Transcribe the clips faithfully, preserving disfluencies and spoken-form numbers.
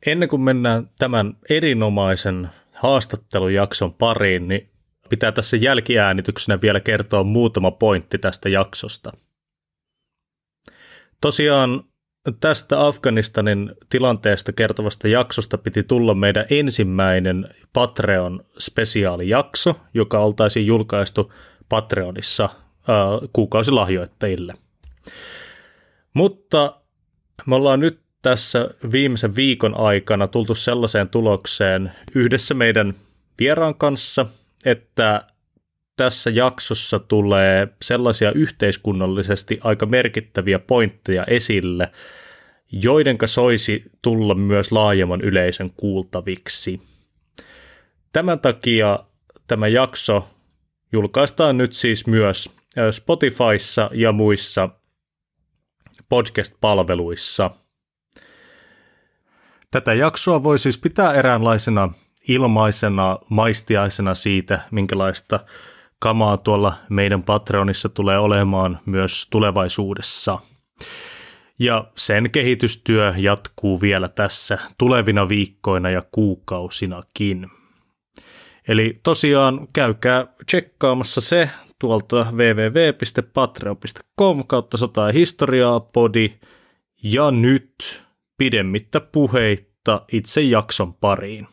Ennen kuin mennään tämän erinomaisen haastattelujakson pariin, niin pitää tässä jälkiäänityksenä vielä kertoa muutama pointti tästä jaksosta. Tosiaan tästä Afganistanin tilanteesta kertovasta jaksosta piti tulla meidän ensimmäinen Patreon-spesiaalijakso, joka oltaisiin julkaistu Patreonissa äh, kuukausilahjoittajille. Mutta me ollaan nyt tässä viimeisen viikon aikana tultu sellaiseen tulokseen yhdessä meidän vieraan kanssa, että tässä jaksossa tulee sellaisia yhteiskunnallisesti aika merkittäviä pointteja esille, joidenka soisi tulla myös laajemman yleisön kuultaviksi. Tämän takia tämä jakso julkaistaan nyt siis myös Spotifyssa ja muissa podcast-palveluissa. Tätä jaksoa voi siis pitää eräänlaisena ilmaisena maistiaisena siitä, minkälaista kamaa tuolla meidän Patreonissa tulee olemaan myös tulevaisuudessa. Ja sen kehitystyö jatkuu vielä tässä tulevina viikkoina ja kuukausinakin. Eli tosiaan käykää tsekkaamassa se tuolta www piste patreon piste com kautta sota ja historiaa podi. Ja nyt pidemmittä puheitta itse jakson pariin.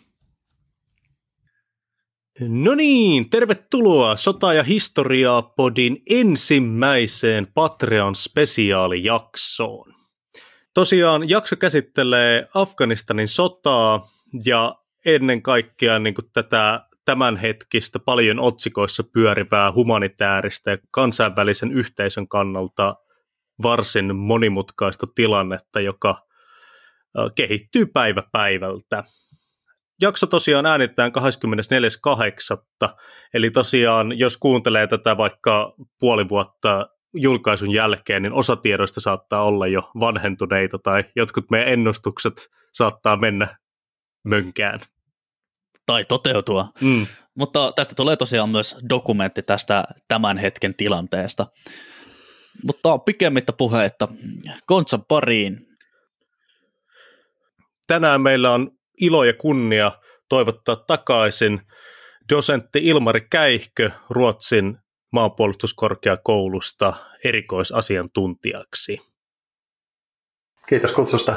No niin, tervetuloa Sota ja historiaa podin ensimmäiseen Patreon-spesiaalijaksoon. Tosiaan jakso käsittelee Afganistanin sotaa ja ennen kaikkea niin kuin tätä tämänhetkistä paljon otsikoissa pyörivää humanitaarista ja kansainvälisen yhteisön kannalta varsin monimutkaista tilannetta, joka kehittyy päivä päivältä. Jakso tosiaan äänitetään kahdeskymmenesneljäs kahdeksatta eli tosiaan jos kuuntelee tätä vaikka puoli vuotta julkaisun jälkeen, niin osa tiedoista saattaa olla jo vanhentuneita tai jotkut meidän ennustukset saattaa mennä mönkään. Tai toteutua. Mm. Mutta tästä tulee tosiaan myös dokumentti tästä tämän hetken tilanteesta. Mutta pikemmittä puhetta Kontsan pariin. Tänään meillä on ilo ja kunnia toivottaa takaisin dosentti Ilmari Käihkö Ruotsin maanpuolustuskorkeakoulusta erikoisasiantuntijaksi. Kiitos kutsusta.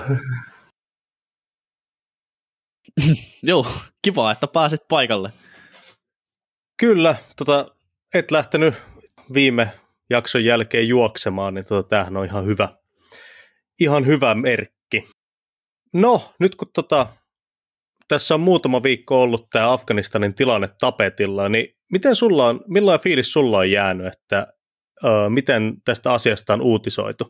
Joo, kiva, että pääsit paikalle. Kyllä, tota, et lähtenyt viime jakson jälkeen juoksemaan, niin tota, tämähän on ihan hyvä, ihan hyvä merkki. No, nyt kun tota, tässä on muutama viikko ollut tämä Afganistanin tilanne tapetilla, niin miten sulla on, millainen fiilis sulla on jäänyt, että ö, miten tästä asiasta on uutisoitu?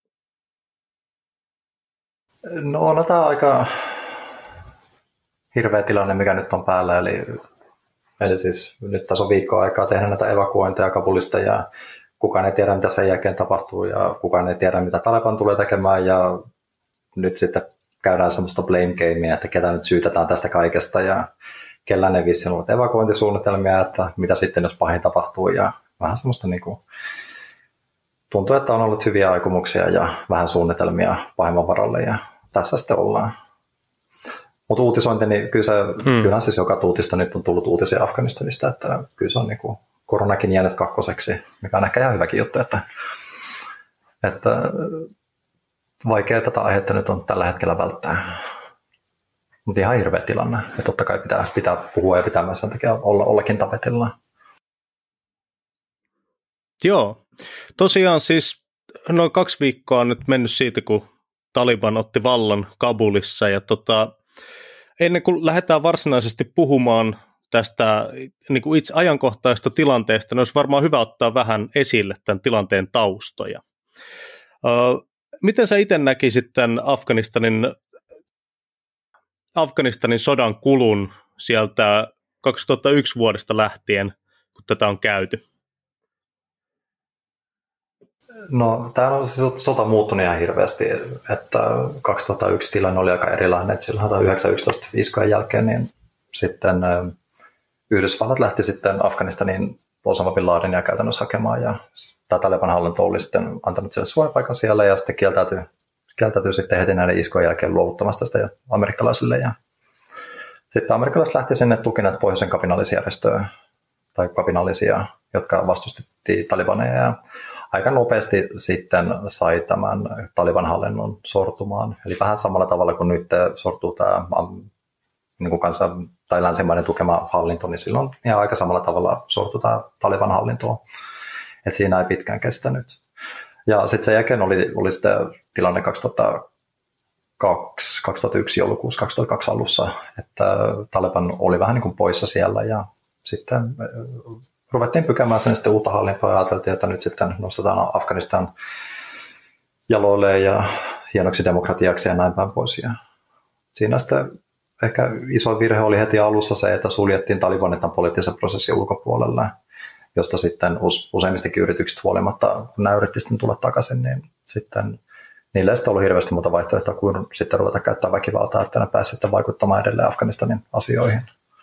No, no tämä on aika hirveä tilanne, mikä nyt on päällä, eli, eli siis nyt tässä on viikko aikaa tehdä näitä evakuointeja Kabulista ja kukaan ei tiedä, mitä sen jälkeen tapahtuu ja kukaan ei tiedä, mitä Taliban tulee tekemään ja nyt sitten käydään semmoista blame gamea, että ketä nyt syytetään tästä kaikesta ja kellään ei vissiin ollut evakuointisuunnitelmia, että mitä sitten jos pahin tapahtuu ja vähän semmoista niin kuin, tuntuu, että on ollut hyviä aikomuksia ja vähän suunnitelmia pahimman varalle ja tässä sitten ollaan. Mutta uutisointi, niin kyllä, se, hmm. kyllähän siis joka tuutista nyt on tullut uutisia Afganistanista, että kyllä se on niin kuin koronakin jäänyt kakkoseksi, mikä on ehkä ihan hyväkin juttu, että, että vaikea tätä aihetta nyt on tällä hetkellä välttää. Mutta ihan hirveä tilanne. Ja totta kai pitää, pitää puhua ja pitää myös sen takia olla, ollakin tapetilla. Joo. Tosiaan siis noin kaksi viikkoa on nyt mennyt siitä, kun Taliban otti vallan Kabulissa. Ja tota, ennen kuin lähdetään varsinaisesti puhumaan tästä niin kuin itse ajankohtaisesta tilanteesta, niin olisi varmaan hyvä ottaa vähän esille tämän tilanteen taustoja. Miten sä itse näkisit tämän Afganistanin, Afganistanin sodan kulun sieltä kaksituhattayksi vuodesta lähtien, kun tätä on käyty? No, tämä on siis sota muuttunut ihan hirveästi, että kaksituhattayksi tilanne oli aika erilainen, että silloin yhdeksän yksitoista viiskojen jälkeen, niin sitten Yhdysvallat lähti sitten Afganistanin Osama bin Ladenia käytännössä hakemaan, ja tämä Taliban hallinto oli sitten antanut sille suojapaikan siellä, ja sitten kieltäytyi, kieltäytyi sitten heti näiden iskujen jälkeen luovuttamasta sitä amerikkalaisille. Ja sitten amerikkalaiset lähti sinne tukineet pohjoisen kapinallisjärjestöä tai kapinallisia, jotka vastustettiin talibaneja. Ja aika nopeasti sitten sai tämän Taliban hallinnon sortumaan. Eli vähän samalla tavalla kuin nyt sortuu tämä niin kuin kansan, tai länsimainen tukema hallinto, niin silloin ihan aika samalla tavalla sortui tämä Taliban hallintoon. Et siinä ei pitkään kestänyt. Ja sitten sen jälkeen oli, oli sitten tilanne kaksituhattakaksi, kaksituhattayksi joulukuussa kaksituhattakaksi alussa, että Taliban oli vähän niin kuin poissa siellä ja sitten ruvettiin pykäämään sen sitten uutta hallintoa ja ajateltiin, että nyt sitten nostetaan Afganistan jaloille ja hienoksi demokratiaksi ja näin päin pois. Ja siinä sitten ehkä iso virhe oli heti alussa se, että suljettiin Talibanit tämän poliittisen prosessin ulkopuolelle, josta sitten useimmistakin yritykset huolimatta, kun nämä yritti sitten tulla takaisin, niin sitten niillä ei sitten ollut hirveästi muuta vaihtoehtoa kuin sitten ruveta käyttää väkivaltaa, että ne pääsivät sitten vaikuttamaan edelleen Afganistanin asioihin.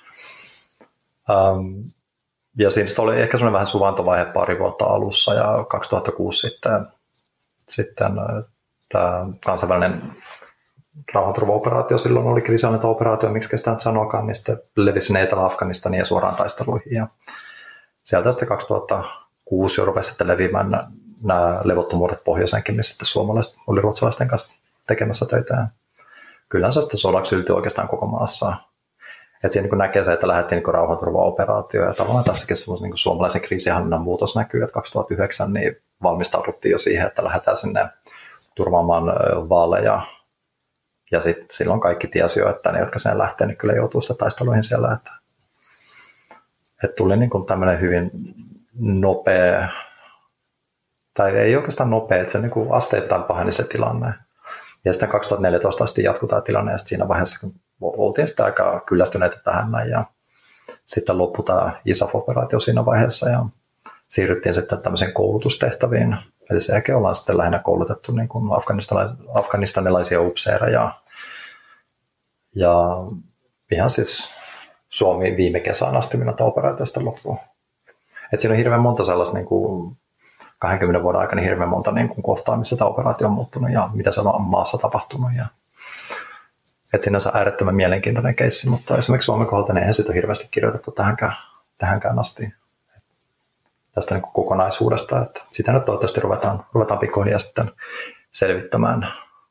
Um, ja siinä oli ehkä semmoinen vähän suvantovaihe pari vuotta alussa ja kaksituhattakuusi sitten, sitten tämä kansainvälinen rauhanturvaoperaatio silloin oli kriisinhallintaoperaatio, miksi sitä nyt sanoakaan, niin sitten levisi ne Etelä-Afganistaniin ja suoraan taisteluihin. Ja sieltä sitten kaksituhattakuusi jo rupesi sitten leviämään nämä levottomuudet pohjoisenkin, missä sitten suomalaiset oli ruotsalaisten kanssa tekemässä töitä. Ja kyllähän se sitten sodaksi yltyi oikeastaan koko maassa. Et siinä niin näkee se, että lähdettiin niin rauhanturvaoperaatio ja tavallaan tässäkin semmoisen niin suomalaisen kriisinhallinnan muutos näkyy, että kaksituhattayhdeksän niin valmistauduttiin jo siihen, että lähdetään sinne turvaamaan vaaleja. Ja sitten silloin kaikki tiesi jo, että ne, jotka sinne lähtee, niin kyllä joutuu sitä taisteluihin siellä. Että, että tuli niin kuin tämmöinen hyvin nopea, tai ei oikeastaan nopea, että se niin kuin asteittain paheni se tilanne. Ja sitten kaksituhattaneljätoista asti jatkui tämä tilanne, ja siinä vaiheessa, kun oltiin sitä aika kyllästyneitä tähän näin, ja sitten loppui tämä I S A F-operaatio siinä vaiheessa, ja siirryttiin sitten tämmöisiin koulutustehtäviin. Eli sen jälkeen ollaan sitten lähinnä koulutettu niin kuin afganistanilaisia upseereja. Ja ihan siis Suomi viime kesään asti minä tämä operaatio sitten loppuu. Et siinä on hirveän monta sellaista niin kuin kahdenkymmenen vuoden aikana hirveän monta niin kuin kohtaa, missä tämä operaatio on muuttunut ja mitä siellä on maassa tapahtunut. Ja että siinä on se äärettömän mielenkiintoinen keissi, mutta esimerkiksi Suomen kohdalta niin eihän sitä ole hirveästi kirjoitettu tähänkään, tähänkään asti. Tästä niin kuin kokonaisuudesta, että sitä nyt toivottavasti ruvetaan, ruvetaan pikkuhiljaa sitten selvittämään.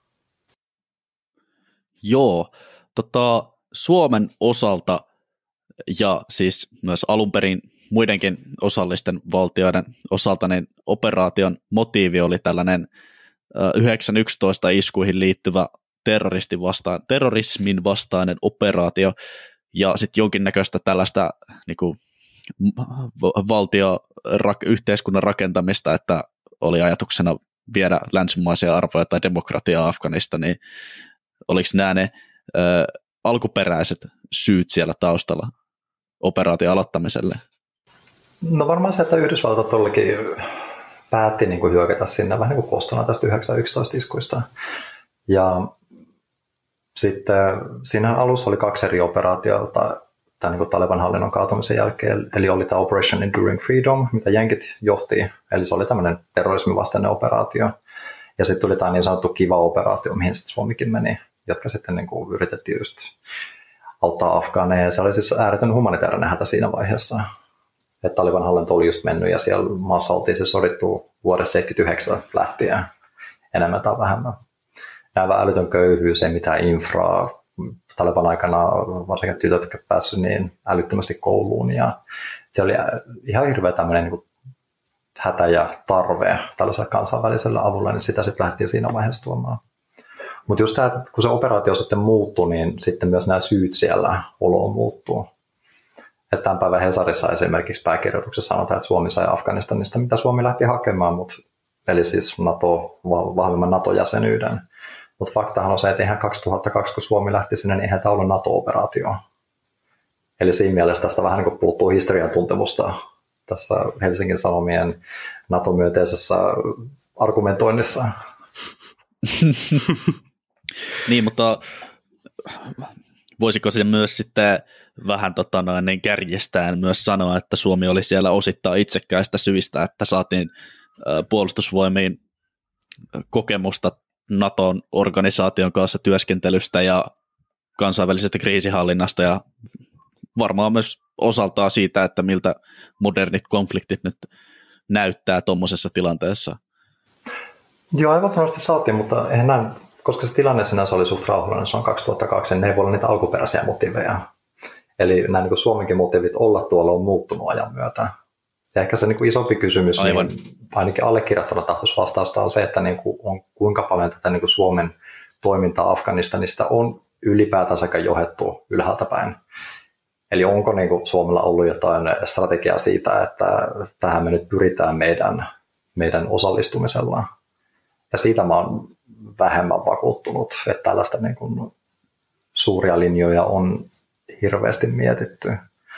Joo, tota, Suomen osalta ja siis myös alun perin muidenkin osallisten valtioiden osalta, niin operaation motiivi oli tällainen yhdeksän yksitoista iskuihin liittyvä terroristin vastaan, terrorismin vastainen operaatio ja sitten jonkinnäköistä tällaista niin kuin valtio yhteiskunnan rakentamista, että oli ajatuksena viedä länsimaisia arvoja tai demokratiaa Afganistaniin. Oliko nämä ne ö, alkuperäiset syyt siellä taustalla operaation aloittamiselle? No varmaan se, että Yhdysvallat todellakin päätti niin kuin hyökätä sinne vähän niin kuin kostona tästä yhdeksän yksitoista iskuista. Ja sitten siinä alussa oli kaksi eri operaatiota tämän niin kuin Taliban hallinnon kaatumisen jälkeen, eli oli tämä Operation Enduring Freedom, mitä jenkit johti, eli se oli tämmöinen terrorismin vastainen operaatio, ja sitten tuli tämä niin sanottu Kiva-operaatio, mihin sitten Suomikin meni, jotka sitten niin kuin yritettiin just auttaa afgaaneja, ja se oli siis ääretön humanitaarinen hätä siinä vaiheessa, että Taliban hallinto oli just mennyt, ja siellä maassa oltiin se sodittu vuodesta seitsemänkymmentäyhdeksän lähtien, enemmän tai vähemmän. Nämä älytön köyhyys, ei mitään infraa, Taliban aikana varsinkin tytöt, jotka päässyt niin älyttömästi kouluun ja se oli ihan hirveä tämmöinen niin hätä ja tarve tällaiselle kansainväliselle avulle, niin sitä sitten lähdettiin siinä vaiheessa tuomaan. Mutta just tämä, kun se operaatio sitten muuttui, niin sitten myös nämä syyt siellä oloon muuttuu. Että tämän päivän Hesarissa esimerkiksi pääkirjoituksessa sanotaan, että Suomi sai Afganistanista, mitä Suomi lähti hakemaan, mutta, eli siis NATO, vahvemman NATO-jäsenyyden. Mutta faktahan on se, että eihän kaksituhattakaksi, kun Suomi lähti sinne, niin eihän tämä ollut NATO-operaatio. Eli siinä mielessä tästä vähän niin kuin puuttuu historian tuntemusta tässä Helsingin Sanomien NATO-myönteisessä argumentoinnissa. Niin, mutta voisiko se myös sitten vähän tota noin, niin kärjestään myös sanoa, että Suomi oli siellä osittain itsekkäistä syistä, että saatiin puolustusvoimiin kokemusta Naton organisaation kanssa työskentelystä ja kansainvälisestä kriisihallinnasta ja varmaan myös osaltaan siitä, että miltä modernit konfliktit nyt näyttää tuommoisessa tilanteessa. Joo, aivan varmasti saatiin, mutta eihän näin, koska se tilanne sinänsä oli suht rauhallinen, se on kaksituhattakaksi, niin ne ei voi olla niitä alkuperäisiä motiiveja. Eli nämä niin Suomenkin motiivit olla tuolla on muuttunut ajan myötä. Ja ehkä se niin kuin isompi kysymys, aivan. Niin ainakin allekirjoittava tahtoisi vastausta on se, että niin kuin on, kuinka paljon tätä niin kuin Suomen toimintaa Afganistanista on ylipäätään sekä johdettu ylhäältä päin. Eli onko niin kuin Suomella ollut jotain strategiaa siitä, että tähän me nyt pyritään meidän, meidän osallistumisella. Ja siitä mä oon vähemmän vakuuttunut, että tällaista niin kuin suuria linjoja on hirveästi mietitty.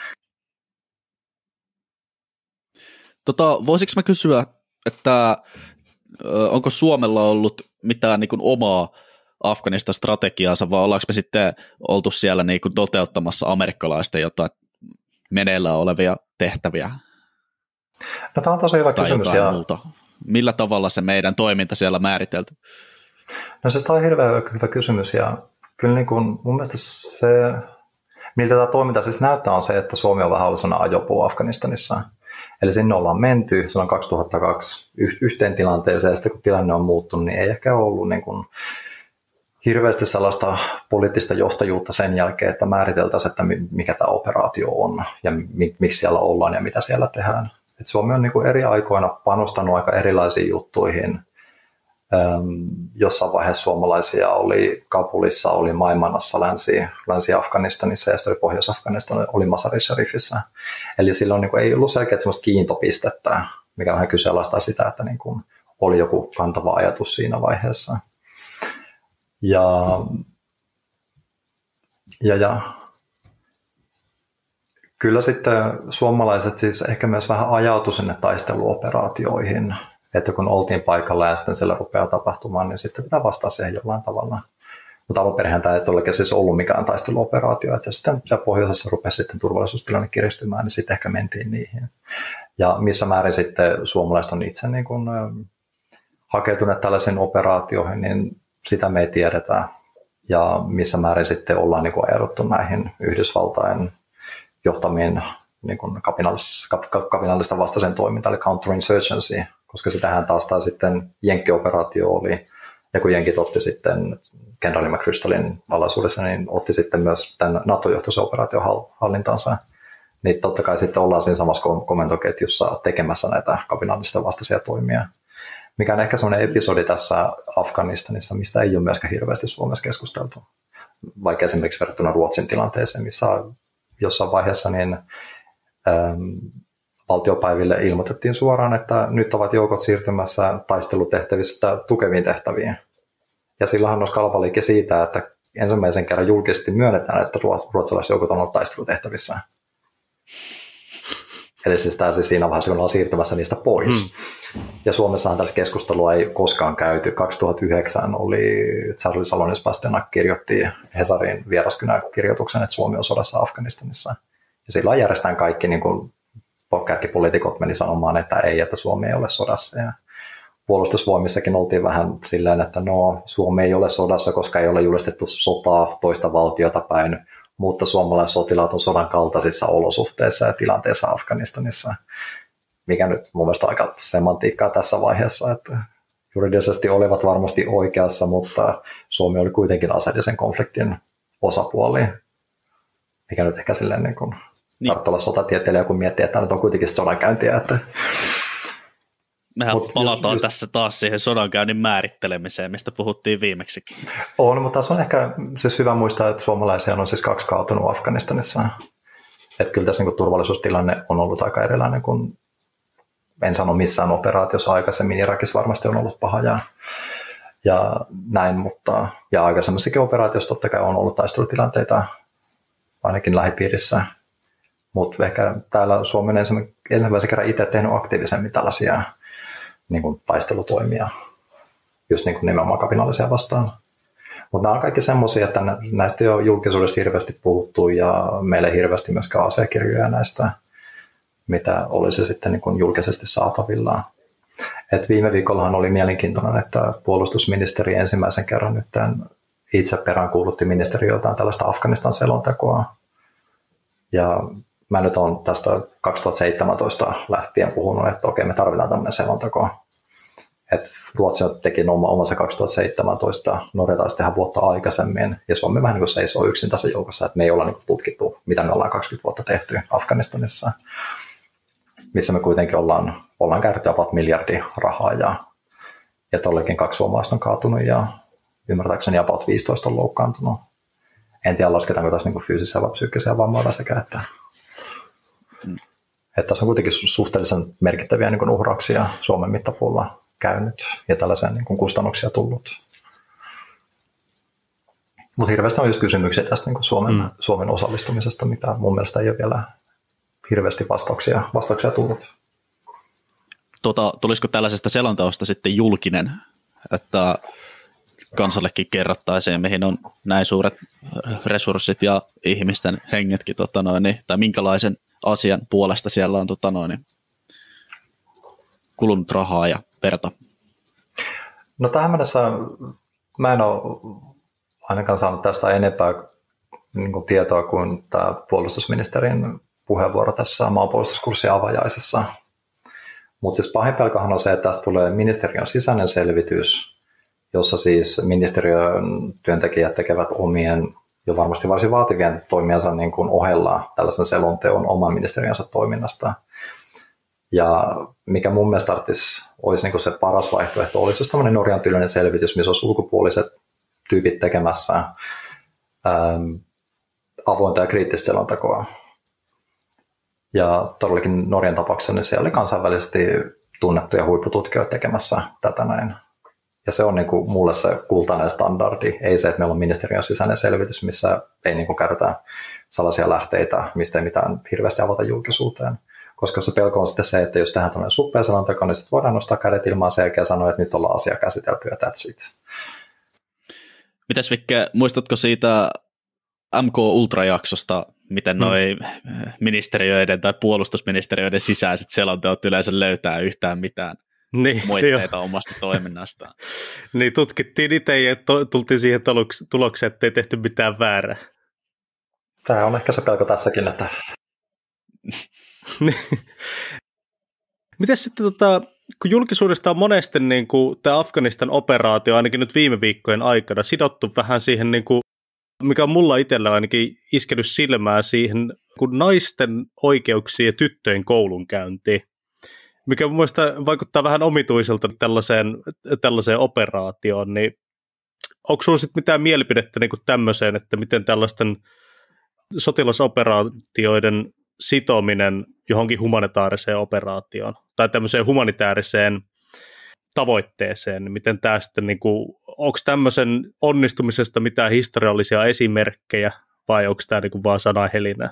Tota, voisiko mä kysyä, että onko Suomella ollut mitään niin kuin omaa Afganistan strategiaansa, vai ollaanko me sitten oltu siellä niin kuin toteuttamassa amerikkalaisten jotain meneillään olevia tehtäviä? No, tämä on tosi hyvä tai kysymys. Ja... Millä tavalla se meidän toiminta siellä määritelty? No se on hirveän hyvä kysymys, ja kyllä niin kuin mun mielestä se, miltä tämä toiminta siis näyttää, on se, että Suomi on vähän ollut sellainen ajopuu Afganistanissa. Eli sinne ollaan menty silloin kaksituhattakaksi yhteen tilanteeseen, ja sitten kun tilanne on muuttunut, niin ei ehkä ollut niin kuin hirveästi sellaista poliittista johtajuutta sen jälkeen, että määriteltäisiin, että mikä tämä operaatio on ja miksi siellä ollaan ja mitä siellä tehdään. Et Suomi on niin kuin eri aikoina panostanut aika erilaisiin juttuihin. Jossain vaiheessa suomalaisia oli Kabulissa, oli Maimanassa, Länsi, Länsi-Afganistanissa ja sitten oli Pohjois-Afganistanissa, oli Mazar-i-Shariffissa. Eli silloin niin kuin ei ollut selkeää sellaista kiintopistettä, mikä vähän kyseenalaistaa sitä, että niin kuin oli joku kantava ajatus siinä vaiheessa. Ja, ja, ja kyllä sitten suomalaiset siis ehkä myös vähän ajautu sinne taisteluoperaatioihin, että kun oltiin paikalla ja sitten siellä rupeaa tapahtumaan, niin sitten pitää vastata siihen jollain tavalla. Mutta alun perin tämä ei todellakin siis ollut mikään taisteluoperaatio, että sitten pohjoisessa rupesi sitten turvallisuustilanne kiristymään, niin sitten ehkä mentiin niihin. Ja missä määrin sitten suomalaiset on itse niin kuin hakeutuneet tällaisiin operaatioihin, niin sitä me ei tiedetä. Ja missä määrin sitten ollaan niin kuin ajauduttu näihin Yhdysvaltain johtamiin niin kuin kapinallista, kapinallista vastaisen toimintaan, eli counterinsurgency, koska sitähän taas tämä sitten Jenkki-operaatio oli, ja kun Jenkit otti sitten kenraali McChrystalin alaisuudessa, niin otti sitten myös tämän NATO-johtoisen operaation hallintaansa, niin totta kai sitten ollaan siinä samassa komentoketjussa tekemässä näitä kapinallista vastaisia toimia, mikä on ehkä sellainen episodi tässä Afganistanissa, mistä ei ole myöskään hirveästi Suomessa keskusteltu, vaikka esimerkiksi verrattuna Ruotsin tilanteeseen, missä jossain vaiheessa niin valtiopäiville ilmoitettiin suoraan, että nyt ovat joukot siirtymässä taistelutehtävistä tukeviin tehtäviin. Ja silloinhan olisi kalvaliike siitä, että ensimmäisen kerran julkisesti myönnetään, että ruotsalaiset joukot on ollut taistelutehtävissä. Eli siis tämä siis siinä vaiheessa, kun ollaan siirtymässä niistä pois. Mm. Ja Suomessahan tässä keskustelua ei koskaan käyty. kaksituhattayhdeksän oli Charlie Salonen-Pasternak kirjoitti Hesarin vieraskynä-kirjoituksen, että Suomi on sodassa Afganistanissa. Ja silloin järjestetään kaikki niin kuin kärkipoliitikot meni sanomaan, että ei, että Suomi ei ole sodassa. Ja puolustusvoimissakin oltiin vähän silleen, että no, Suomi ei ole sodassa, koska ei ole julistettu sotaa toista valtiota päin, mutta suomalaiset sotilaat on sodan kaltaisissa olosuhteissa ja tilanteessa Afganistanissa, mikä nyt mun mielestä on aika semantiikkaa tässä vaiheessa, että juridisesti olivat varmasti oikeassa, mutta Suomi oli kuitenkin aseellisen konfliktin osapuoli, mikä nyt ehkä silleen niin kuin niin. Tarvitsee olla sotatieteilijä, kun miettii, että nyt on kuitenkin sodankäyntiä. Että... Mehän Mut palataan just, tässä taas siihen sodankäynnin määrittelemiseen, mistä puhuttiin viimeksikin. On, mutta tässä on ehkä siis hyvä muistaa, että suomalaisia on siis kaksi kaatunut Afganistanissa. Että kyllä tässä niin turvallisuustilanne on ollut aika erilainen kuin, en sano missään operaatiossa aikaisemmin, Irakissa varmasti on ollut paha ja, ja näin, mutta ja aikaisemmassakin operaatiossa totta kai on ollut taistelutilanteita ainakin lähipiirissä. Mutta ehkä täällä Suomi on ensimmäisen kerran itse tehnyt aktiivisemmin tällaisia niin kuin taistelutoimia, just niin kuin nimenomaan kapinallisia vastaan. Mutta nämä on kaikki semmoisia, että näistä ei ole julkisuudessa hirveästi puhuttu ja meillä ei hirveästi myöskään asiakirjoja näistä, mitä olisi sitten niin kuin julkisesti saatavilla. Et viime viikollahan oli mielenkiintoinen, että puolustusministeri ensimmäisen kerran nyt itse peräänkuulutti ministeriöltään tällaista Afganistan selontekoa. Ja mä nyt olen tästä kaksituhattaseitsemäntoista lähtien puhunut, että okei, me tarvitaan tämmöinen selonteko. Et Ruotsi teki omassa kaksituhattaseitsemäntoista, Norja taisi tehdä vuotta aikaisemmin, ja Suomi vähän niin kuin seisoo yksin tässä joukossa, että me ei olla niin tutkittu, mitä me ollaan kaksikymmentä vuotta tehty Afganistanissa, missä me kuitenkin ollaan, ollaan käytetty about miljardi rahaa, ja, ja tollekin kaksi suomalaista on kaatunut, ja ymmärtääkseni about viisitoista on loukkaantunut. En tiedä, lasketaanko tässä niin fyysisiä vai psyykkisiä vammoja sekä, että, mm. että tässä on kuitenkin suhteellisen merkittäviä niin uhrauksia Suomen mittapuulla käynyt ja tällaisia niin kuin kustannuksia tullut. Mutta hirveästi on just kysymyksiä tästä niin kuin Suomen, mm. Suomen osallistumisesta, mitä mun mielestä ei ole vielä hirveästi vastauksia, vastauksia tullut. Tuota, tulisiko tällaisesta selonteosta sitten julkinen, että kansallekin kerrottaisiin, mihin on näin suuret resurssit ja ihmisten hengetkin, tota noin, tai minkälaisen asian puolesta siellä on tota noin, kulunut rahaa ja verta? No tähän mennessä mä en ole ainakaan saanut tästä enempää niin kuin tietoa kuin tämä puolustusministerin puheenvuoro tässä maanpuolustuskurssin avajaisessa. Mutta siis pahin pelkohan on se, että tästä tulee ministeriön sisäinen selvitys, jossa siis ministeriön työntekijät tekevät omien jo varmasti varsin vaativien toimijansa niin kuin ohella tällaisen selonteon oman ministeriönsä toiminnasta. Ja mikä mun mielestä tarvitsisi, olisi niin kuin se paras vaihtoehto, olisi just tämmöinen Norjan tyylinen selvitys, missä olisi ulkopuoliset tyypit tekemässä ähm, avointa ja kriittistä selontekoa. Ja todellakin Norjan tapauksessa niin siellä oli kansainvälisesti tunnettuja huippututkijoita tekemässä tätä näin. Ja se on niin kuin mulle se kultainen standardi, ei se, että meillä on ministeriön sisäinen selvitys, missä ei niin kuin käytetä salaisia lähteitä, mistä ei mitään hirveästi avata julkisuuteen. Koska se pelko on sitten se, että jos tehdään tämmöinen suppea selonteko, niin sitten voidaan nostaa kädet ilmaan sen jälkeen ja sanoa, että nyt ollaan asia käsitelty ja that's it. Mitäs Vikke, muistatko siitä M K Ultra-jaksosta, miten noi hmm. ministeriöiden tai puolustusministeriöiden sisäiset selonteot yleensä löytää yhtään mitään niin, moitteita jo. omasta toiminnastaan? Niin, tutkittiin itse ja to- tultiin siihen tulokseen, että ei tehty mitään väärää. Tämä on ehkä se pelko tässäkin, että... Miten sitten, tota, kun julkisuudesta on monesti niin kuin, tämä Afganistan operaatio ainakin nyt viime viikkojen aikana sidottu vähän siihen, niin kuin, mikä on mulla itsellä ainakin iskenyt silmää siihen kun naisten oikeuksiin ja tyttöjen koulunkäyntiin, mikä mun mielestä vaikuttaa vähän omituiselta tällaiseen, tällaiseen operaatioon, niin onko sinulla sitten mitään mielipidettä niin kuin tämmöiseen, että miten tällaisten sotilasoperaatioiden sitominen johonkin humanitaariseen operaatioon tai tämmöiseen humanitaariseen tavoitteeseen, niin miten tämä sitten, niin kuin, onko tämmöisen onnistumisesta mitään historiallisia esimerkkejä vai onko tämä niin kuin vaan sanahelinää?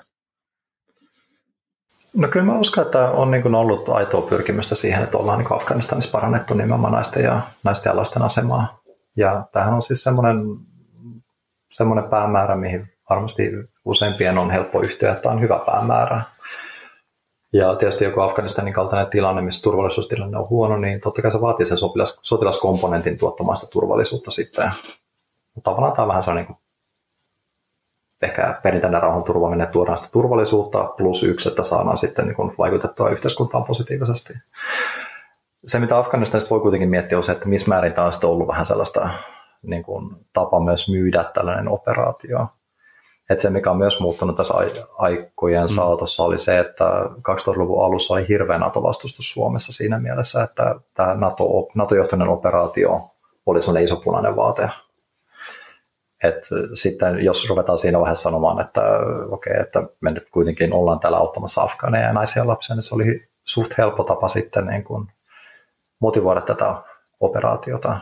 No kyllä mä uskon, että on niin kuin ollut aitoa pyrkimystä siihen, että ollaan niin kuin Afganistanissa parannettu nimenomaan naisten ja, naisten ja lasten asemaa. Ja tämähän on siis semmoinen, semmoinen päämäärä, mihin varmasti useimpien on helppo yhtyä, että on hyvä päämäärä. Ja tietysti joku Afganistanin kaltainen tilanne, missä turvallisuustilanne on huono, niin totta kai se vaatii sen sotilas, sotilaskomponentin tuottamaista turvallisuutta sitten. Mutta tavallaan tämä on vähän sellainen niin ehkä perinteinen rauhan turvaaminen, tuodaan sitä turvallisuutta plus yksi, että saadaan sitten niin vaikutettua yhteiskuntaan positiivisesti. Se, mitä Afganistanista voi kuitenkin miettiä, on se, että missä määrin tämä on sitten ollut vähän sellaista niin kuin, tapa myös myydä tällainen operaatio. Että se, mikä on myös muuttunut tässä aikojen saatossa, oli se, että kaksituhattaluvun alussa oli hirveä NATO-vastustus Suomessa siinä mielessä, että tämä NATO, NATO-johtoinen operaatio oli sellainen iso punainen vaate. Et sitten jos ruvetaan siinä vaiheessa sanomaan, että okei, okay, että me nyt kuitenkin ollaan täällä auttamassa afgaaneja ja naisia ja lapsia, niin se oli suht helppo tapa sitten niin kuin motivoida tätä operaatiota.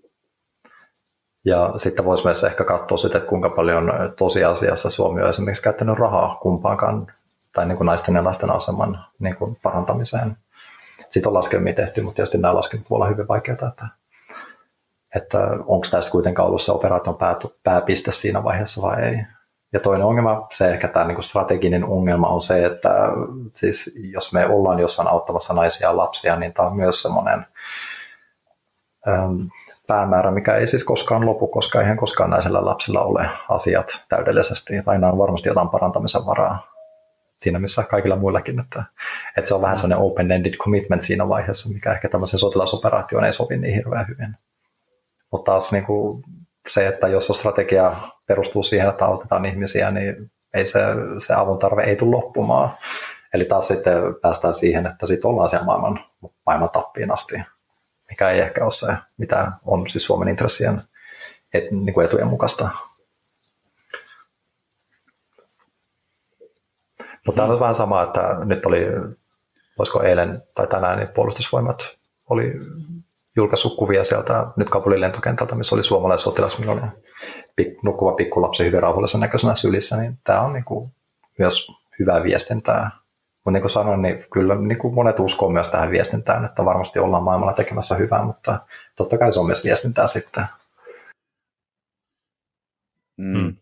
Ja sitten voisi myös ehkä katsoa sitä, että kuinka paljon tosiasiassa Suomi on esimerkiksi käyttänyt rahaa kumpaankaan tai niin kuin naisten ja lasten aseman niin kuin parantamiseen. Sitten on laskelmia tehty, mutta tietysti nämä laskelmat voi olla hyvin vaikeita, että, että onko tässä kuitenkaan ollut se operaation pää, pääpiste siinä vaiheessa vai ei. Ja toinen ongelma, se ehkä tämä niin kuin strateginen ongelma on se, että siis jos me ollaan jossain auttamassa naisia ja lapsia, niin tämä on myös semmoinen äm, päämäärä, mikä ei siis koskaan lopu, koska eihän koskaan naisilla lapsilla ole asiat täydellisesti. Aina on varmasti jotain parantamisen varaa siinä, missä kaikilla muillakin. Että, että se on vähän sellainen open-ended commitment siinä vaiheessa, mikä ehkä tämmöisen sotilasoperaatioon ei sovi niin hirveän hyvin. Mutta taas niin kuin se, että jos on strategia perustuu siihen, että autetaan ihmisiä, niin ei se, se avun tarve ei tule loppumaan. Eli taas sitten päästään siihen, että sitten ollaan siellä maailman, maailman tappiin asti, mikä ei ehkä ole se, mitä on siis Suomen intressien et, niin kuin etujen mukaista. Mutta tämä on vähän sama, että nyt oli, voisiko eilen tai tänään, niin puolustusvoimat oli julkaissut kuvia sieltä nyt Kabulin lentokentältä, missä oli suomalainen sotilas, millä oli pik, nukkuva pikkulapsi hyvin rauhallisen näköisenä sylissä, niin tämä on niin kuin myös hyvää viestintää. Mutta niin kuin sanoin, niin kyllä niin kuin monet uskoo myös tähän viestintään, että varmasti ollaan maailmalla tekemässä hyvää, mutta totta kai se on myös viestintää sitten. Mm.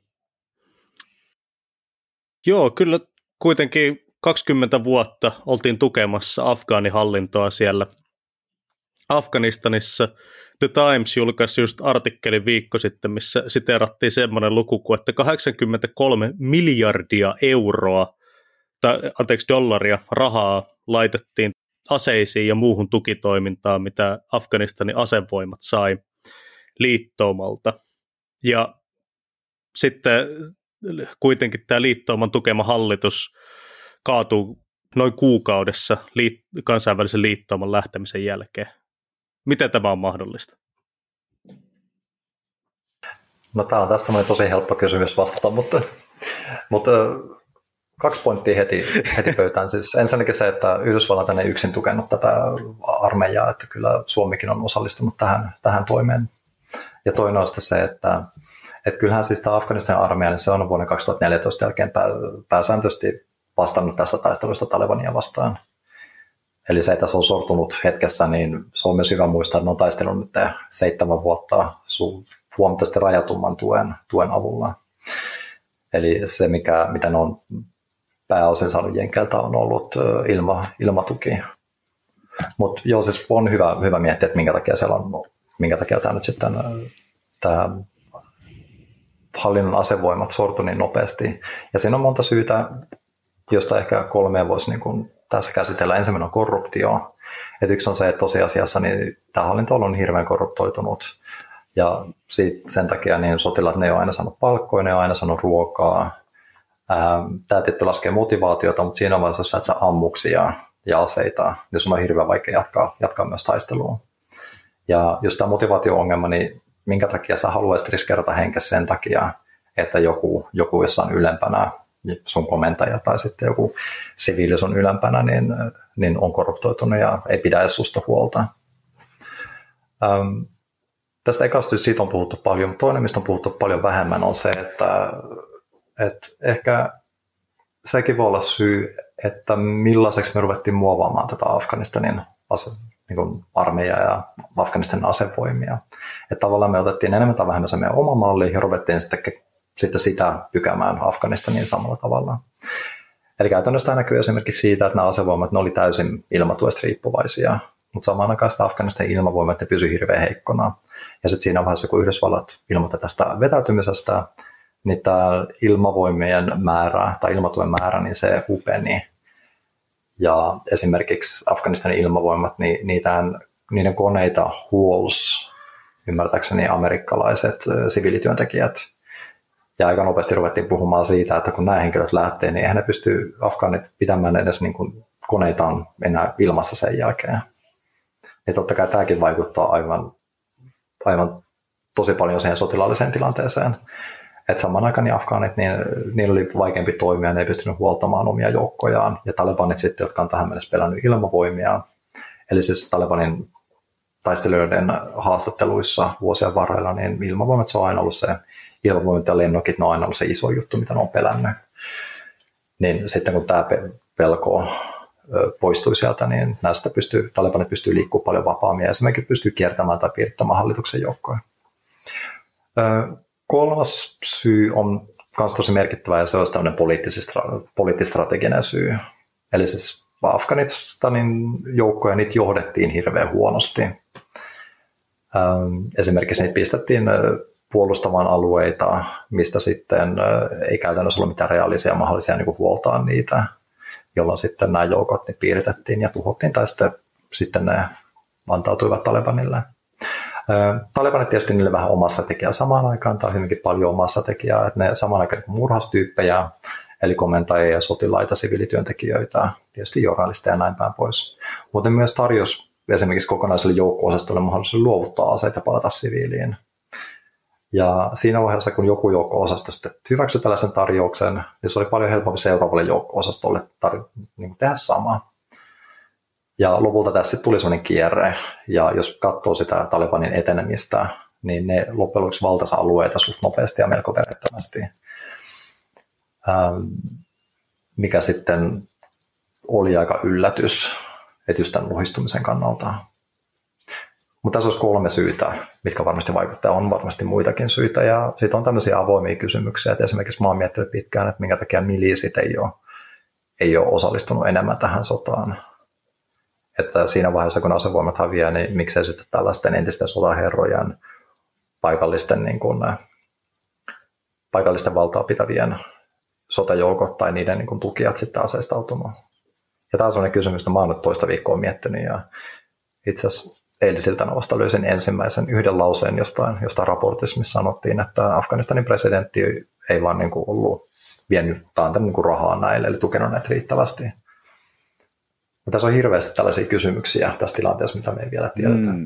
Joo, kyllä kuitenkin kaksikymmentä vuotta oltiin tukemassa Afgaanihallintoa siellä Afganistanissa. The Times julkaisi just artikkelin viikko sitten, missä siteerattiin semmoinen luku kuin, että kahdeksankymmentäkolme miljardia euroa, tai anteeksi dollaria, rahaa laitettiin aseisiin ja muuhun tukitoimintaan, mitä Afganistanin asevoimat sai liittoumalta. Ja sitten kuitenkin tämä liittouman tukema hallitus kaatuu noin kuukaudessa liit- kansainvälisen liittouman lähtemisen jälkeen. Miten tämä on mahdollista? No tämä on taas tosi helppo kysymys vastata, mutta, mutta kaksi pointtia heti, heti pöytään. Siis ensinnäkin se, että Yhdysvallat ei yksin tukenut tätä armeijaa, että kyllä Suomikin on osallistunut tähän, tähän toimeen. Ja toinen on sitten se, että, että kyllähän siis tämä Afganistanin armeija, niin se on vuoden kaksituhattaneljätoista jälkeen pää, pääsääntöisesti vastannut tästä taistelusta Talebania vastaan. Eli se, että se on sortunut hetkessä, niin se on myös hyvä muistaa, että ne on taistellut nyt seitsemän vuotta huomattavasti rajatumman tuen, tuen avulla. Eli se, mikä, mitä ne on pääosin saanut Jenkeltä, on ollut ilma, ilmatuki. Mutta joo, siis on hyvä, hyvä miettiä, että minkä takia siellä on, minkä takia tämä nyt sitten tämä hallinnon asevoimat sortui niin nopeasti. Ja siinä on monta syytä, josta ehkä kolmea voisi niin kuin tässä käsitellä. Ensimmäinen on korruptio. Et yksi on se, että tosiasiassa niin tämä hallinto on hirveän korruptoitunut. Ja siitä, sen takia niin sotilaat ne ei ole aina saanut palkkoja, ne ei ole aina saanut ruokaa. Tämä tietty laskee motivaatiota, mutta siinä vaiheessa, jos sä et saa ammuksia ja aseita, niin sun on hirveän vaikea jatkaa, jatkaa myös taistelua. Ja jos tämä motivaatio-ongelma, niin minkä takia sä haluaisit riskeerata henkesi sen takia, että joku, joku jossain ylempänä, sun komentaja tai sitten joku siviili sun ylempänä, niin, niin on korruptoitunut ja ei pidä edes susta huolta. Ähm, tästä ekasta siitä on puhuttu paljon, mutta toinen, mistä on puhuttu paljon vähemmän, on se, että, että ehkä sekin voi olla syy, että millaiseksi me ruvettiin muovaamaan tätä Afganistanin ase, niin kuin armeijaa ja Afganistanin asevoimia. Että tavallaan me otettiin enemmän tai vähemmän se meidän oma malli ja ruvettiin sitten, sitten sitä pykäämään Afganistaniin samalla tavalla. Eli käytännössä tämä näkyy esimerkiksi siitä, että nämä asevoimat ne oli täysin ilmatuesta riippuvaisia, mutta samaan aikaan sitä Afganistanin ilmavoimat ne pysyi hirveän heikkona. Ja sitten siinä vaiheessa, kun Yhdysvallat ilmoitti tästä vetäytymisestä, niin tämä ilmavoimien määrä tai ilmatuen määrä, niin se hupeni. Ja esimerkiksi Afganistanin ilmavoimat, niin niitään, niiden koneita huolsi ymmärtääkseni amerikkalaiset siviilityöntekijät. Ja aika nopeasti ruvettiin puhumaan siitä, että kun nämä henkilöt lähtee, niin eihän ne pysty afgaanit pitämään edes niin kuin koneitaan enää ilmassa sen jälkeen. Ja totta kai tämäkin vaikuttaa aivan, aivan tosi paljon siihen sotilaalliseen tilanteeseen. Että samaan aikaan niin afgaanit, niin, niillä oli vaikeampi toimia, ne ei pystynyt huoltamaan omia joukkojaan. Ja talebanit sitten, jotka on tähän mennessä pelännyt ilmavoimia. Eli siis Talebanin taistelijoiden haastatteluissa vuosien varrella, niin ilmavoimat se on aina ollut se, ilmavoimat ja lennokit, ne on aina ollut se iso juttu, mitä ne on pelännyt. Niin sitten kun tämä pelko poistui sieltä, niin näistä pystyy, Talebanit pystyy liikkumaan paljon vapaammin ja esimerkiksi pystyy kiertämään tai piirtämään hallituksen joukkoja. Kolmas syy on myös tosi merkittävä ja se olisi tämmöinen poliittistrateginen syy. Eli siis Afganistanin joukkoja niitä johdettiin hirveän huonosti. Esimerkiksi niitä pistettiin puolustamaan alueita, mistä sitten ei käytännössä ole mitään reaalisia mahdollisia niin kuin huoltaa niitä, jolloin sitten nämä joukot niin piiritettiin ja tuhottiin tai sitten, sitten ne antautuivat Talebanille. Talebanit tietysti niille vähän omassa tekijää samaan aikaan, tai hyvinkin paljon omassa tekijää, että ne samaan aikaan murhastyyppejä, eli komentajia ja sotilaita, siviilityöntekijöitä, tietysti journalisteja ja näin päin pois. Mutta myös tarjosi esimerkiksi kokonaiselle joukko-osastolle mahdollisuus luovuttaa aseita ja palata siviiliin. Ja siinä vaiheessa, kun joku joukko-osasto sitten hyväksyi tällaisen tarjouksen, niin se oli paljon helpompi seuraavalle joukko-osastolle tar- niin tehdä samaa. Ja lopulta tässä tuli sellainen kierre, ja jos katsoo sitä Talebanin etenemistä, niin ne loppujen lopuksi valtasi alueita suht nopeasti ja melko verrettömästi, ähm, mikä sitten oli aika yllätys, että just tämän luhistumisen kannalta. Mutta tässä olisi kolme syytä, mitkä varmasti vaikuttaa, on varmasti muitakin syitä, ja sitten on tämmöisiä avoimia kysymyksiä, että esimerkiksi mä oon miettinyt pitkään, että minkä takia miliisit ei ole, ei ole osallistunut enemmän tähän sotaan. Että siinä vaiheessa, kun asevoimat häviää, niin miksei sitten tällaisten entisten sotaherrojen paikallisten, niin kuin, paikallisten valtaa pitävien sotajoukot tai niiden niin kuin, tukijat sitten aseistautunut. Ja tämä on sellainen kysymys, että mä oon nyt toista viikkoa miettinyt, ja itse asiassa eilisiltä vasta löysin ensimmäisen yhden lauseen jostain, jostain raportissa, missä sanottiin, että Afganistanin presidentti ei vaan niin kuin, ollut vienyt antanut niin kuin rahaa näille, eli tukenut näitä riittävästi. Mutta tässä on hirveästi tällaisia kysymyksiä tässä tilanteessa, mitä me ei vielä tiedetä. Mm.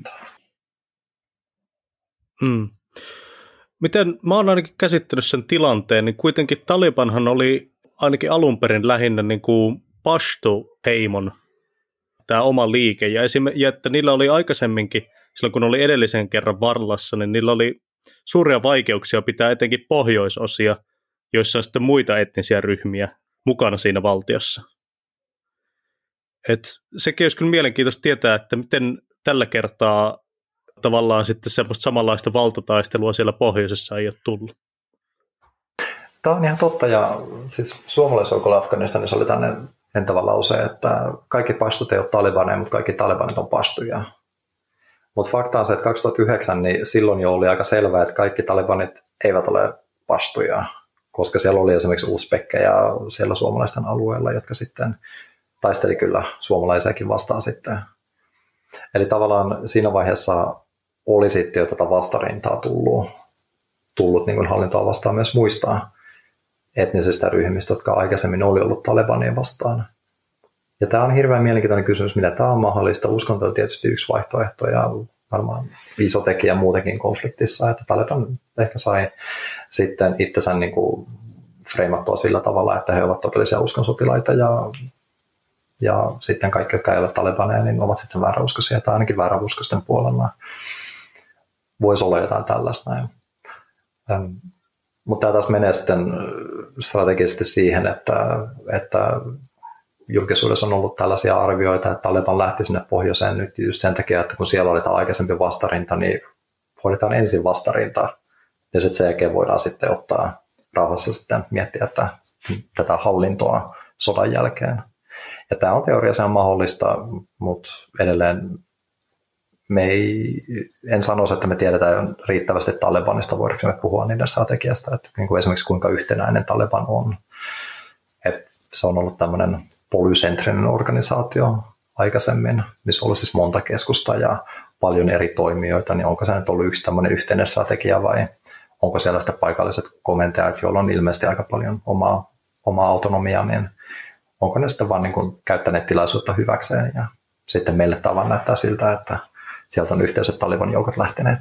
Mm. Miten mä oon ainakin käsittänyt sen tilanteen, niin kuitenkin Talibanhan oli ainakin alun perin lähinnä niin kuin Pashto-heimon tämä oma liike, ja, esim- ja että niillä oli aikaisemminkin, silloin kun oli edellisen kerran vallassa, niin niillä oli suuria vaikeuksia pitää etenkin pohjoisosia, joissa on sitten muita etnisiä ryhmiä mukana siinä valtiossa. Et sekin olisi kyllä mielenkiintoista tietää, että miten tällä kertaa tavallaan sitten semmoista samanlaista valtataistelua siellä pohjoisessa ei ole tullut. Tämä on ihan totta, ja siis suomalaisjoukolla Afganistanissa oli tämmöinen entävä lause, että kaikki pashtut ei ole talibaneja, mutta kaikki talibanit on pashtuja. Mutta fakta on se, että kaksituhattayhdeksän, niin silloin jo oli aika selvää, että kaikki talibanit eivät ole pashtuja, koska siellä oli esimerkiksi uzbekkejä siellä suomalaisten alueella, jotka sitten taisteli kyllä suomalaisiakin vastaan sitten. Eli tavallaan siinä vaiheessa oli sitten jo tätä vastarintaa tullut, tullut niin kuin hallintoa vastaan myös muista etnisistä ryhmistä, jotka aikaisemmin oli ollut Talebania vastaan. Ja tämä on hirveän mielenkiintoinen kysymys, mitä tämä on mahdollista. Uskonto on tietysti yksi vaihtoehto ja varmaan iso tekijä muutenkin konfliktissa, että Taleban ehkä sai sitten itsensä niin kuin freimattua sillä tavalla, että he ovat todellisia uskonsotilaita ja Ja sitten kaikki, jotka eivät ole talibaneja, niin ovat sitten vääräuskoisia tai ainakin vääräuskoisten puolella. Voisi olla jotain tällaista näin. Ähm, mutta tämä taas menee sitten strategisesti siihen, että, että julkisuudessa on ollut tällaisia arvioita, että Taliban lähti sinne pohjoiseen nyt just sen takia, että kun siellä oli tämä aikaisempi vastarinta, niin hoidetaan ensin vastarinta ja sitten sen jälkeen voidaan sitten ottaa rauhassa sitten miettiä että tätä hallintoa sodan jälkeen. Ja tämä on teoriassa mahdollista, mutta edelleen me ei, en sanoisi, että me tiedetään riittävästi Talebanista, voidaanko me puhua niiden strategiasta, että niin kuin esimerkiksi kuinka yhtenäinen Taleban on. Et se on ollut tämmöinen polycentrinen organisaatio aikaisemmin, missä on ollut siis monta keskusta ja paljon eri toimijoita, niin onko se nyt ollut yksi tämmöinen yhteinen strategia vai onko siellä sitten paikalliset komentajat, joilla on ilmeisesti aika paljon omaa, omaa autonomiaa, niin onko ne sitten vaan niin kuin käyttäneet tilaisuutta hyväkseen ja sitten meille tavan näyttää siltä, että sieltä on yhteiset Taliban joukot lähteneet.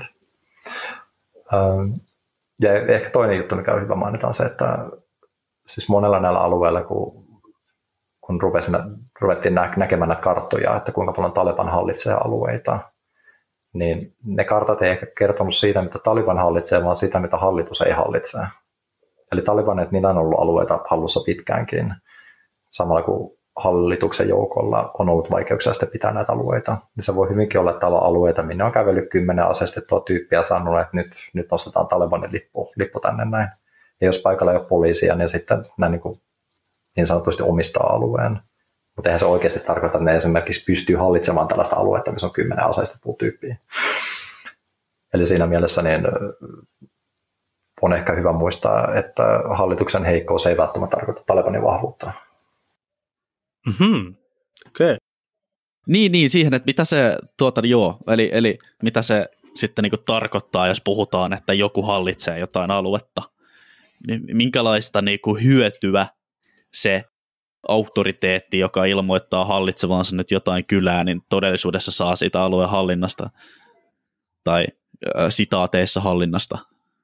Ja ehkä toinen juttu, mikä on hyvä mainita, on se, että siis monella näillä alueilla, kun, kun ruvesin, ruvettiin näkemään näitä karttoja, että kuinka paljon Taliban hallitsee alueita, niin ne kartat ei ehkä kertonut siitä, mitä Taliban hallitsee, vaan siitä, mitä hallitus ei hallitse. Eli Talibanit, niillä on ollut alueita hallussa pitkäänkin, samalla kuin hallituksen joukolla on ollut vaikeuksia sitten pitää näitä alueita. Niin se voi hyvinkin olla, että alueita, minne on kävellyt kymmenen aseistettua tyyppiä ja sanonut, että nyt, nyt nostetaan Talibanin lippu, lippu tänne näin. Ja jos paikalla ei ole poliisia, niin sitten nämä niin, kuin, niin sanotusti omistaa alueen. Mutta eihän se oikeasti tarkoita, että ne esimerkiksi pystyy hallitsemaan tällaista aluetta, missä on kymmenen aseistettua tyyppiä. Eli siinä mielessä niin on ehkä hyvä muistaa, että hallituksen heikkous ei välttämättä tarkoita Talebanin vahvuutta. Mm-hmm. Okei. Okay. Niin, niin, siihen, että mitä se, tuota, joo, eli, eli mitä se sitten niin kuin tarkoittaa, jos puhutaan, että joku hallitsee jotain aluetta. Niin minkälaista niin kuin hyötyä se auktoriteetti, joka ilmoittaa hallitsevansa nyt jotain kylää, niin todellisuudessa saa siitä alueen hallinnasta tai äh, sitaateissa hallinnasta.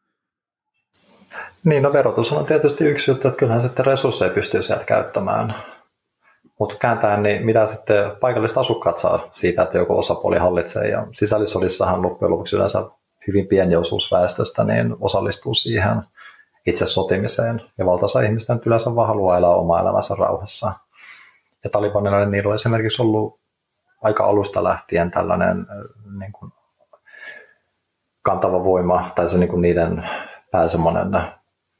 Niin, no verotus on tietysti yksi juttu, että kyllähän sitten resursseja pystyy sieltä käyttämään. Mutta kääntäen, niin mitä sitten paikalliset asukkaat saa siitä, että joku osapuoli hallitsee. Ja sisällissodissahan loppujen lopuksi yleensä hyvin pieni osuus väestöstä niin osallistuu siihen itse sotimiseen. Ja valtaosa ihmistä nyt yleensä vaan haluaa elää omaa elämänsä rauhassa. Ja Talibanilla niillä on esimerkiksi ollut aika alusta lähtien tällainen niin kuin kantava voima, tai se niin kuin niiden pääsemmoinen ää,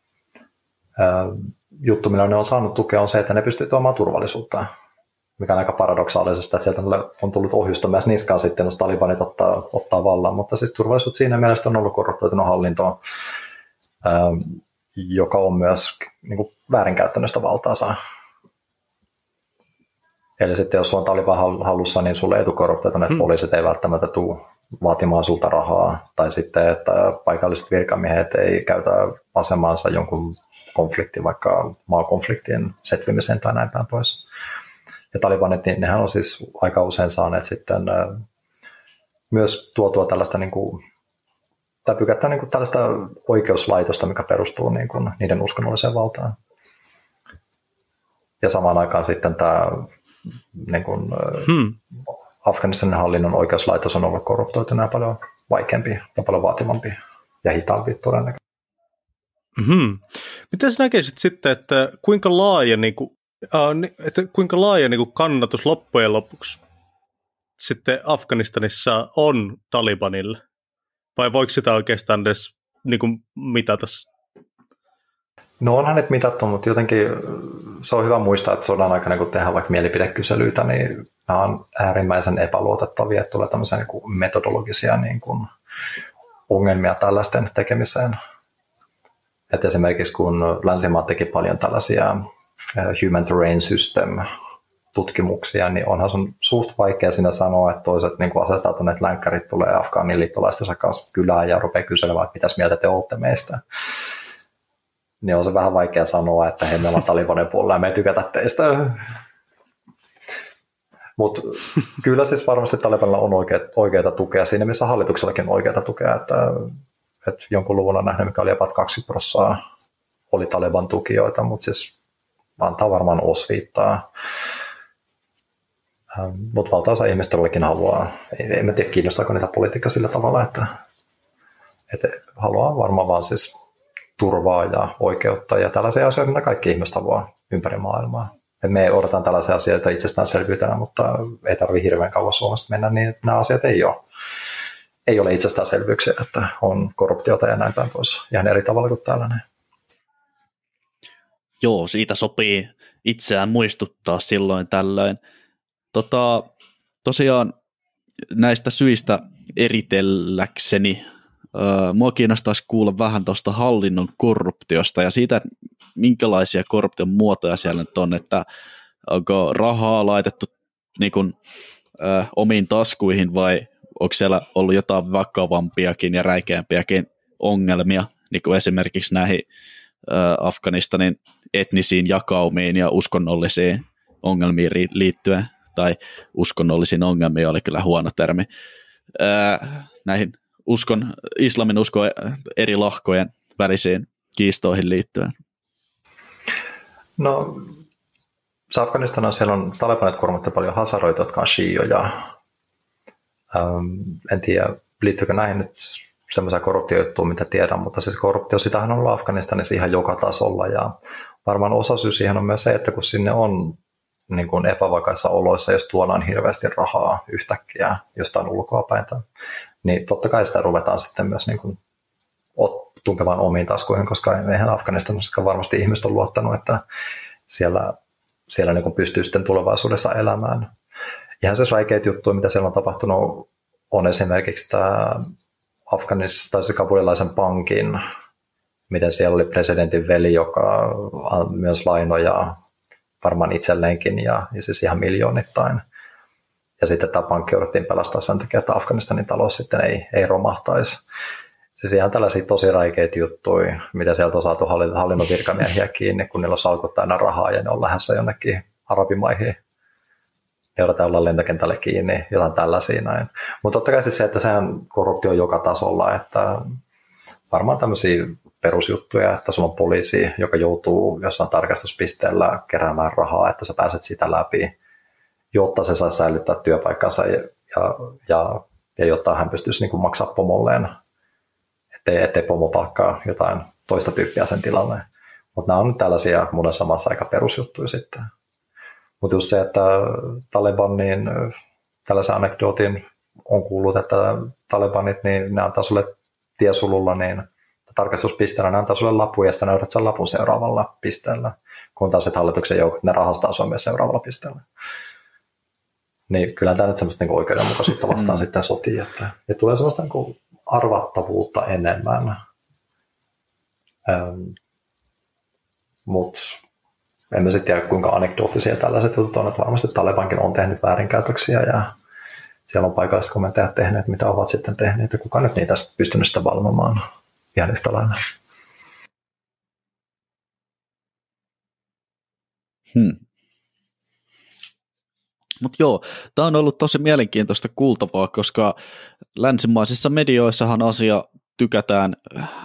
juttu, millä ne on saanut tukea, on se, että ne pystyy tuomaan turvallisuutta, mikä on aika paradoksaalisesta, että sieltä on tullut ohjusta myös niskaan sitten, jos talibanit ottaa, ottaa vallan, mutta siis turvallisuus siinä mielessä on ollut korruptoitunut hallintoa, ää, joka on myös niin kuin väärinkäyttänyt sitä valtaansa. Eli sitten jos on Taliban hallussa, niin sulle etukorruptoituneet hmm. poliisit ei välttämättä tule vaatimaan sulta rahaa, tai sitten, että paikalliset virkamiehet ei käytä asemaansa jonkun konfliktin, vaikka maakonfliktien setvimiseen tai näin päin pois. Ja Talibanit, niin nehän on siis aika usein saaneet sitten myös tuotua tällaista, niin kuin, täytyy käyttää niin kuin tällaista oikeuslaitosta, mikä perustuu niin kuin niiden uskonnolliseen valtaan. Ja samaan aikaan sitten tämä niin kuin, hmm. Afganistanin hallinnon oikeuslaitos on ollut korruptoitunut paljon vaikeampi ja paljon vaativampi ja hitaampi todennäköisesti. Mm-hmm. Miten sä näkisit sitten, että kuinka laaja, niin kuin, äh, että kuinka laaja niin kuin kannatus loppujen lopuksi sitten Afganistanissa on Talibanille? Vai voiko sitä oikeastaan edes niin kuin mitata? No onhan nyt mitattu, mutta jotenkin se on hyvä muistaa, että sodan aikana kun tehdään vaikka mielipidekyselyitä, niin nämä on äärimmäisen epäluotettavia, että tulee tämmöisiä niin kuin metodologisia niin kuin ongelmia tällaisten tekemiseen. Et esimerkiksi kun länsimaat teki paljon tällaisia human terrain system tutkimuksia, niin onhan sun suht vaikea siinä sanoa, että toiset niin kuin asestautuneet länkkärit tulee Afgaanin liittolaistensa kanssa kylään ja rupeaa kyselemään, että mitäs mieltä te olette meistä. Niin on se vähän vaikea sanoa, että hei, me ollaan Talibanin puolella ja me ei tykätä teistä. Mutta kyllä siis varmasti Talibanilla on oikea, oikeita tukea siinä, missä hallituksellakin on oikeita tukea, että, että jonkun luvun on nähnyt, mikä oli jopa kaksikymmentä prosenttia oli Taliban tukijoita, mutta siis antaa varmaan osviittaa. Mutta valtaosa ihmistä todellakin haluaa, ei, en tiedä kiinnostaako niitä politiikka sillä tavalla, että, että haluaa varmaan vaan siis turvaa ja oikeutta ja tällaisia asioita, mitä kaikki ihmiset haluaa ympäri maailmaa. Et me odotetaan tällaisia asioita itsestäänselvyytenä, mutta ei tarvitse hirveän kauan Suomesta mennä, niin nämä asiat ei ole, ei ole itsestäänselvyyksiä, että on korruptiota ja näin päin pois ihan eri tavalla kuin tällainen. Joo, siitä sopii itseään muistuttaa silloin tällöin. Tota, tosiaan näistä syistä eritelläkseni Uh, mua kiinnostaisi kuulla vähän tuosta hallinnon korruptiosta ja siitä, että minkälaisia korruption muotoja siellä nyt on, että onko rahaa laitettu niin kuin, uh, omiin taskuihin vai onko siellä ollut jotain vakavampiakin ja räikeämpiäkin ongelmia, niin kuin esimerkiksi näihin uh, Afganistanin etnisiin jakaumiin ja uskonnollisiin ongelmiin liittyen, tai uskonnollisiin ongelmiin oli kyllä huono termi, uh, näihin uskon, islamin uskon eri lahkojen välisiin kiistoihin liittyen? No, Afganistanissa siellä on Talibanit kormuttanut paljon hasaroita, jotka on shiioja. Ähm, en tiedä, liittyykö näihin nyt semmoisia korruptiojuttuja, mitä tiedän, mutta siis korruptio, sitähän on ollut Afganistanissa ihan joka tasolla, ja varmaan osa syy siihen on myös se, että kun sinne on niin kuin epävakaissa oloissa, jos tuodaan hirveästi rahaa yhtäkkiä jostain ulkoapäin, niin totta kai sitä ruvetaan sitten myös niin kuin tunkemaan omiin taskuihin, koska eihän Afganistanissa varmasti ihmiset on luottanut, että siellä, siellä niin kuin pystyy sitten tulevaisuudessa elämään. Ihan se räikeitä juttuja, mitä siellä on tapahtunut, on esimerkiksi tämä Afganistan tai se kabulilaisen pankin, miten siellä oli presidentin veli, joka myös lainoja varmaan itselleenkin ja, ja siis ihan miljoonittain. Ja sitten tämä pankki jouduttiin pelastaa sen takia, että Afganistanin talous sitten ei, ei romahtaisi. Siis ihan tällaisia tosi räikeitä juttuja, mitä sieltä on saatu hallinnon virkamiehiä kiinni, kun niillä on salkut täynnä rahaa ja ne on lähdössä jonnekin arabimaihin. Joudutaan olla lentokentälle kiinni, jotain tällaisia näin. Mutta totta kai siis se, että sehän korruptio on joka tasolla, että varmaan tämmöisiä perusjuttuja, että sulla on poliisi, joka joutuu jossain tarkastuspisteellä keräämään rahaa, että sä pääset siitä läpi, jotta se saisi säilyttää työpaikkansa ja, ja, ja, ja jotta hän pystyisi niin kuin maksaa pomolleen, ettei, ettei pomo palkkaa jotain toista tyyppiä sen tilalle. Mutta nämä on nyt tällaisia monessa maassa aika perusjuttuja sitten. Mutta just se, että Taleban, niin tällaisen anekdootin on kuullut, että Talebanit, niin ne antaa sulle tiesululla, niin tarkastuspisteellä ne antaa sulle lapun ja sitten näytät sen lapun seuraavalla pisteellä, kun taas että hallituksen joukot, ne rahastaa sua myös seuraavalla pisteellä. Niin kyllä tämä nyt semmoista niin oikeudenmukaisuutta vastaan mm. sitten sotii, että ja tulee semmoista niin arvattavuutta enemmän. Ähm, Mutta en mä sitten tiedä, kuinka anekdoottisia tällaiset jutut on, että varmasti Talebankin on tehnyt väärinkäytöksiä ja siellä on paikalliset kommentajat tehneet, mitä ovat sitten tehneet ja kuka nyt niitä pystynyt sitä valvomaan ihan yhtä lailla. Hmm. Mutta joo, tämä on ollut tosi mielenkiintoista kuultavaa, koska länsimaisissa medioissahan asia tykätään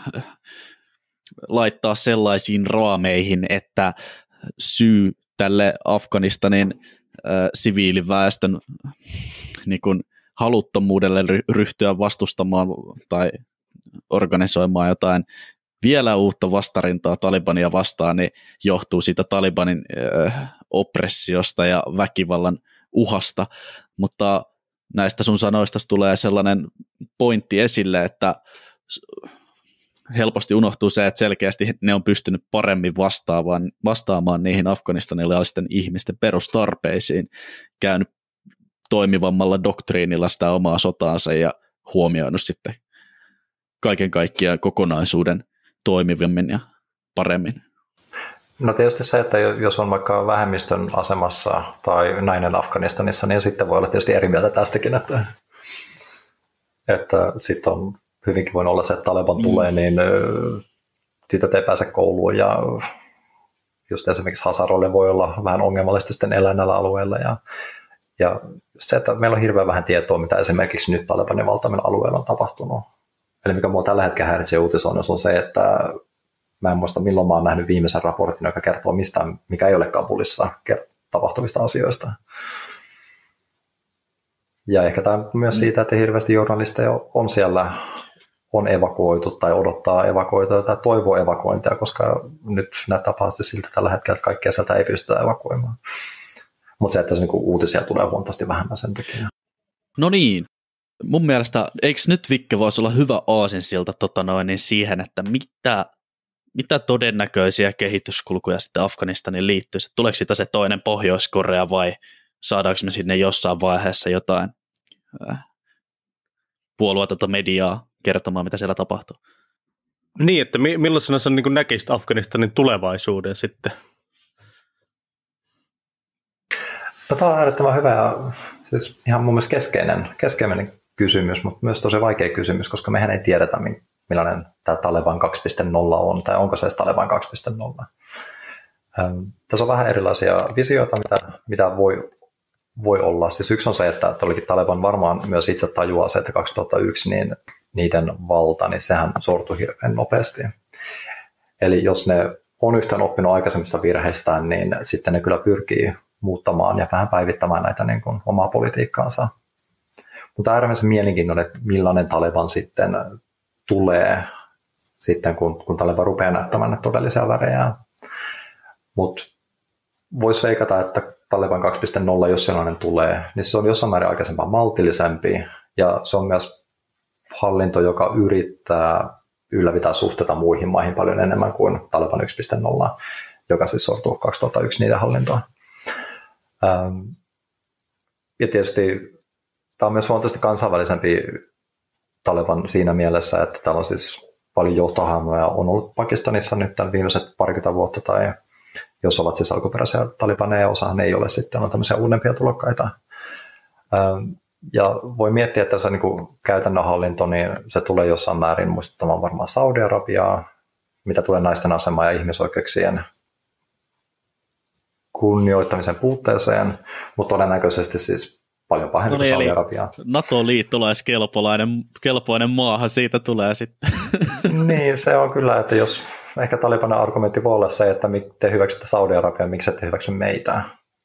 laittaa sellaisiin raameihin, että syy tälle Afganistanin äh, siviiliväestön niin kun, haluttomuudelle ryhtyä vastustamaan tai organisoimaan jotain vielä uutta vastarintaa Talibania vastaan, niin johtuu siitä Talibanin äh, oppressiosta ja väkivallan uhasta, mutta näistä sun sanoista tulee sellainen pointti esille, että helposti unohtuu se, että selkeästi ne on pystynyt paremmin vastaamaan, vastaamaan niihin afganistanilaisten ihmisten perustarpeisiin, käynyt toimivammalla doktriinilla sitä omaa sotaansa ja huomioinut sitten kaiken kaikkiaan kokonaisuuden toimivammin ja paremmin. No tietysti se, että jos on vaikka vähemmistön asemassa tai nainen Afganistanissa, niin sitten voi olla tietysti eri mieltä tästäkin, että, että sitten on hyvinkin voi olla se, että Taleban tulee, niin tytöt ei pääse kouluun ja just esimerkiksi Hazaroille voi olla vähän ongelmallisesti sitten elää näillä alueilla. Ja, ja se, että meillä on hirveän vähän tietoa, mitä esimerkiksi nyt Talebanin valtaamilla alueilla on tapahtunut. Eli mikä mua tällä hetkellä häiritsee uutisoinnissa on se, että mä en muista milloin mä oon nähnyt viimeisen raportin, joka kertoo mistään, mikä ei ole Kabulissa tapahtuvista asioista. Ja ehkä tämä myös siitä, että hirveästi journalisteja on siellä on evakuoitu tai odottaa evakuoitua tai toivoo evakuointia, koska nyt näyttää pahasti siltä tällä hetkellä, että kaikkea sieltä ei pystytä evakuoimaan. Mutta se, että se niinku uutisia tulee huomattavasti vähemmän sen takia. No niin, mun mielestä eikö nyt Vikke voisi olla hyvä aasinsilta tota noin, niin siihen, että mitä, mitä todennäköisiä kehityskulkuja sitten Afganistaniin liittyy? Tuleeko siitä se toinen Pohjois-Korea vai saadaanko me sinne jossain vaiheessa jotain äh, puolueetonta mediaa kertomaan, mitä siellä tapahtuu? Niin, että millaisena sä niin näkisit Afganistanin tulevaisuuden sitten? No, tämä on äärettömän hyvä ja siis ihan mun mielestä keskeinen, keskeinen kysymys, mutta myös tosi vaikea kysymys, koska mehän ei tiedetä, millainen tämä Taleban kaksi piste nolla on, tai onko se edes Taleban kaksi piste nolla. Ähm, tässä on vähän erilaisia visioita, mitä, mitä voi, voi olla. Siis yksi on se, että todellakin Taleban varmaan myös itse tajuaa se, että kaksituhattayksi niin niiden valta, niin sehän sortui hirveän nopeasti. Eli jos ne on yhtään oppinut aikaisemmista virheistään, niin sitten ne kyllä pyrkii muuttamaan ja vähän päivittämään näitä niin kuin omaa politiikkaansa. Mutta äärimmäisen mielenkiintoinen, että millainen Taleban sitten tulee, sitten kun, kun Taleban rupeaa näyttämään ne todellisia värejä. Mutta voisi veikata, että Taleban kaksi piste nolla, jos sellainen tulee, niin se on jossain määrin aikaisempaa maltillisempi, ja se on myös hallinto, joka yrittää ylläpitää suhteita muihin maihin paljon enemmän kuin Taliban yksi piste nolla, joka siis sortuu kaksituhattayksi niiden hallintoon. Ähm, ja tietysti tämä on myös huomattavasti kansainvälisempi Taliban siinä mielessä, että täällä on siis paljon johtohahmoja on ollut Pakistanissa nyt tämän viimeiset parikymmentä vuotta, tai jos ovat siis alkuperäisiä talibaneja, osahan ei ole sitten, on tämmöisiä uudempia tulokkaita. Ja voi miettiä, että se niin kuin käytännön hallinto, niin se tulee jossain määrin muistuttamaan varmaan Saudi-Arabiaa, mitä tulee naisten asemaan ja ihmisoikeuksien kunnioittamisen puutteeseen, mutta todennäköisesti siis paljon pahempi no niin, kuin Saudi-Arabiaa. NATO-liittolaiskelpoinen kelpoinen maahan siitä tulee sitten. Niin, se on kyllä, että jos ehkä Talibanin argumentti voi olla se, että te hyväksytte Saudi-Arabiaa, miksi ette hyväksy meitä.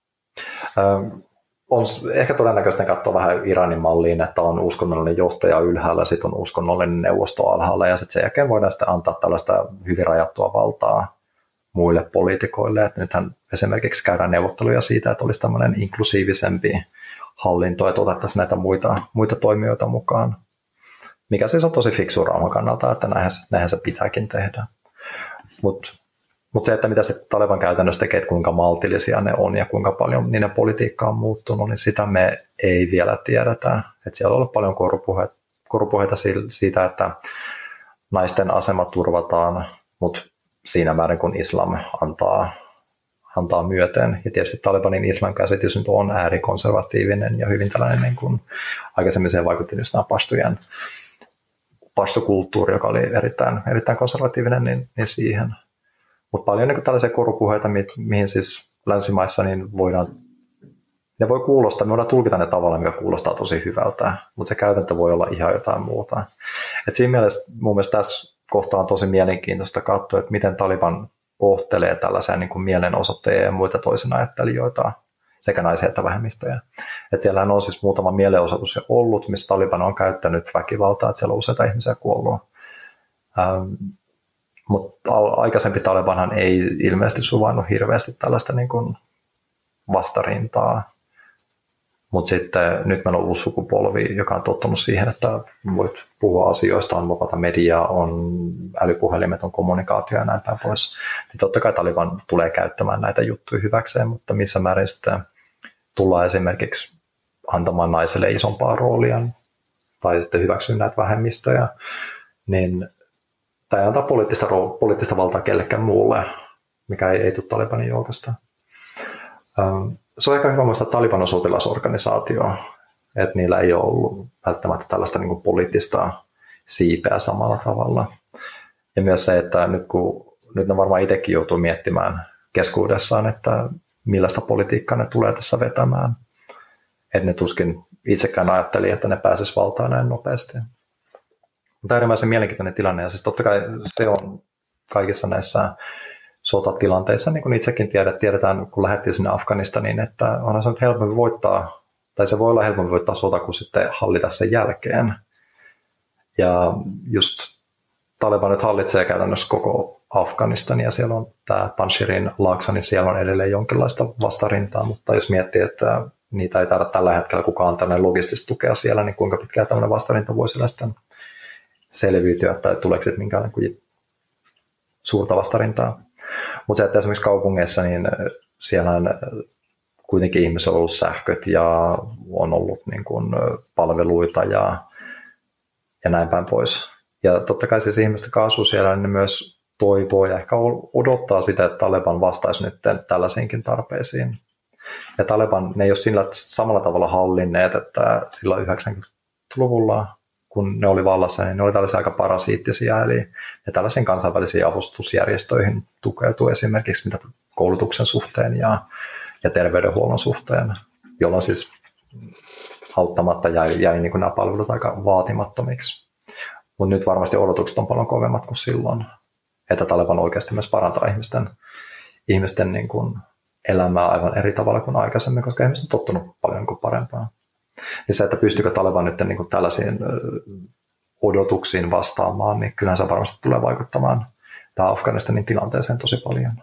On ehkä todennäköisesti katsoa vähän Iranin malliin, että on uskonnollinen johtaja ylhäällä, sitten on uskonnollinen neuvosto alhaalla, ja sitten sen jälkeen voidaan sitten antaa tällaista hyvin rajattua valtaa muille poliitikoille. Että nythän esimerkiksi käydään neuvotteluja siitä, että olisi tämmöinen inklusiivisempi hallinto, että otettaisiin näitä muita, muita toimijoita mukaan, mikä siis on tosi fiksu rauhan kannalta, että näinhän, näinhän se pitääkin tehdä. Mutta mut se, että mitä se Taliban käytännössä tekee, että kuinka maltillisia ne on ja kuinka paljon niiden politiikka on muuttunut, niin sitä me ei vielä tiedetä. Et siellä on ollut paljon korupuheita, korupuheita siitä, että naisten asema turvataan, mutta siinä määrin kun islam antaa, antaa myöten. Ja tietysti Talibanin islam käsitys nyt on äärikonservatiivinen ja hyvin tällainen, niin kuin aikaisemmin se vaikutti just nämä pastujen pastokulttuuri, joka oli erittäin, erittäin konservatiivinen, niin, niin siihen. Mutta paljon niin tällaisia korupuheita, mi- mihin siis länsimaissa niin voidaan, ne voi kuulostaa, me voidaan tulkita ne tavalla, mikä kuulostaa tosi hyvältä, mutta se käytäntö voi olla ihan jotain muuta. Et siinä mielessä mun mielestä tässä kohtaa on tosi mielenkiintoista katsoa, että miten Taliban kohtelee tällaisia niin kuin mielenosoittajia ja muita toisen ajattelijoita, sekä naisia että vähemmistöjä. Et siellähän on siis muutama mielenosoitus jo ollut, missä Taliban on käyttänyt väkivaltaa, että siellä on useita ihmisiä kuollut. Ähm, mutta aikaisempi Talibanhan ei ilmeisesti suvainnut hirveästi tällaista niin kuin vastarintaa. Mutta sitten nyt meillä on uusi sukupolvi, joka on tottunut siihen, että voit puhua asioista, on vapaata mediaa, on älypuhelimet, on kommunikaatio ja näin päin pois. Niin totta kai Taliban tulee käyttämään näitä juttuja hyväkseen, mutta missä määrin sitten tullaan esimerkiksi antamaan naiselle isompaa roolia tai sitten hyväksyä näitä vähemmistöjä, niin tämä ei antaa poliittista, poliittista valtaa kellekään muulle, mikä ei, ei tule Talibanin joukosta. Se on ehkä hyvä muistaa, että Taliban on sotilasorganisaatio, että niillä ei ole ollut välttämättä tällaista niin kuin poliittista siipeä samalla tavalla. Ja myös se, että nyt, kun, nyt ne varmaan itsekin joutuu miettimään keskuudessaan, että millaista politiikkaa ne tulee tässä vetämään. Että ne tuskin itsekään ajatteli, että ne pääsisi valtaan näin nopeasti. Mutta äärimmäisen mielenkiintoinen tilanne, ja siis totta kai se on kaikissa näissä sotatilanteissa, niin kuin itsekin tiedät, tiedetään, kun lähdettiin sinne Afganistaniin, että onhan se nyt helpompi voittaa, tai se voi olla helpompi voittaa sota kuin sitten hallita sen jälkeen. Ja just Taliban nyt hallitsee käytännössä koko Afganistania, siellä on tämä Panjshirin laakso, niin siellä on edelleen jonkinlaista vastarintaa, mutta jos miettii, että niitä ei taida tällä hetkellä kukaan antaa logistista tukea siellä, niin kuinka pitkään tämmöinen vastarinta voi siellä sitten selviytyä, tai tuleeko sitten minkälainen suurta vastarintaa. Mutta se, että esimerkiksi kaupungeissa, niin siellä on kuitenkin ihmisillä on ollut sähköt ja on ollut niin kuin palveluita ja, ja näin päin pois. Ja totta kai siis ihmiset, jotka asuu siellä, niin ne myös toivoo ja ehkä odottaa sitä, että Taliban vastaisi nyt tällaisiinkin tarpeisiin. Ja Taliban, ne ei ole sillä samalla tavalla hallinneet, että sillä yhdeksänkymmentäluvulla, kun ne oli vallassa, niin ne oli tällaisia aika parasiittisia, eli ne tällaisiin kansainvälisiin avustusjärjestöihin tukeutui esimerkiksi mitä koulutuksen suhteen ja, ja terveydenhuollon suhteen, jolloin siis auttamatta jäi, jäi niin kuin nämä palvelut aika vaatimattomiksi. Mutta nyt varmasti odotukset on paljon kovemmat kuin silloin, että Taliban oikeasti myös parantaa ihmisten, ihmisten niin kuin elämää aivan eri tavalla kuin aikaisemmin, koska ihmiset on tottunut paljon kuin parempaa. Ja se, että pystyykö Taliban nyt niin kuin tällaisiin odotuksiin vastaamaan, niin kyllähän se varmasti tulee vaikuttamaan tähän Afganistanin tilanteeseen tosi paljon.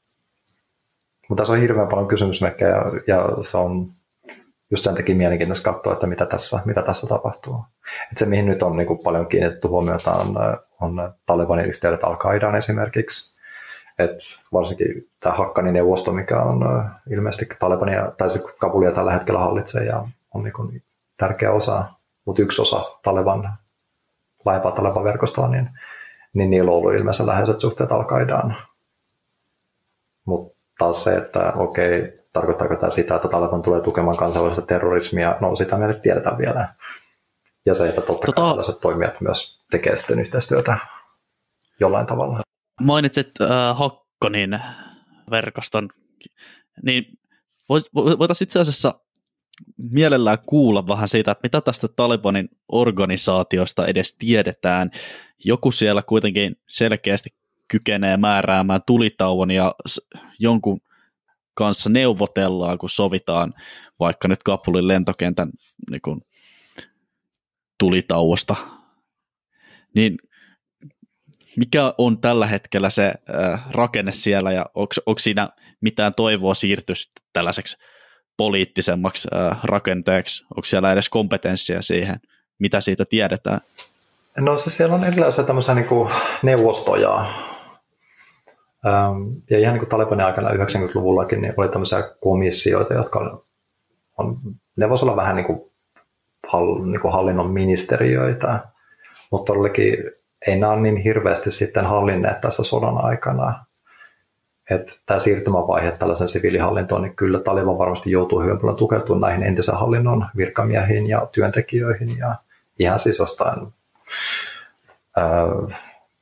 Mutta tässä on hirveän paljon kysymysmerkkejä ja, ja se on just sen takia mielenkiintoista katsoa, että mitä tässä, mitä tässä tapahtuu. Et se, mihin nyt on niin kuin paljon kiinnitetty huomiota, on, on Talibanin yhteydet Al-Qaidaan esimerkiksi. Et varsinkin tämä Haqqani-neuvosto, mikä on ilmeisesti Talibania, tai se Kabulia tällä hetkellä hallitsee ja on niin tärkeä osa, mutta yksi osa Taliban, laajempaa Taliban-verkostoa, niin, niin niillä on ollut ilmeisesti läheiset suhteet Al-Qaidaan. Mutta taas se, että okei, tarkoittaako tämä sitä, että Taliban tulee tukemaan kansainvälistä terrorismia, no sitä me nyt tiedetään vielä. Ja se, että totta tota... kai tällaiset toimijat myös tekee sitten yhteistyötä jollain tavalla. Mainitsit äh, Haqqanin verkoston, niin voitaisiin itse asiassa mielellään kuulla vähän siitä, että mitä tästä Talibanin organisaatiosta edes tiedetään. Joku siellä kuitenkin selkeästi kykenee määräämään tulitauon ja jonkun kanssa neuvotellaan, kun sovitaan vaikka nyt Kabulin lentokentän niin kuin, tulitauosta. Niin mikä on tällä hetkellä se äh, rakenne siellä ja onko siinä mitään toivoa siirtyä tällaiseksi poliittisemmaksi äh, rakenteeksi? Onko siellä edes kompetenssia siihen, mitä siitä tiedetään? No se siellä on erilaisia tämmöisiä niin kuin neuvostoja. Ähm, ja ihan niin kuin Talibanin aikana yhdeksänkymmentäluvullakin niin oli tämmöisiä komissioita, jotka on, on ne voisi olla vähän niin kuin, hall, niin kuin hallinnon ministeriöitä, mutta todellakin ei nämä ole niin hirveästi sitten hallinneet tässä sodan aikana. Että tämä siirtymävaihe tällaisen siviilihallintoon, niin kyllä Taliban varmasti joutuu hyvin paljon tukeutumaan näihin entisen hallinnon virkamiehiin ja työntekijöihin ja ihan siis jostain ää,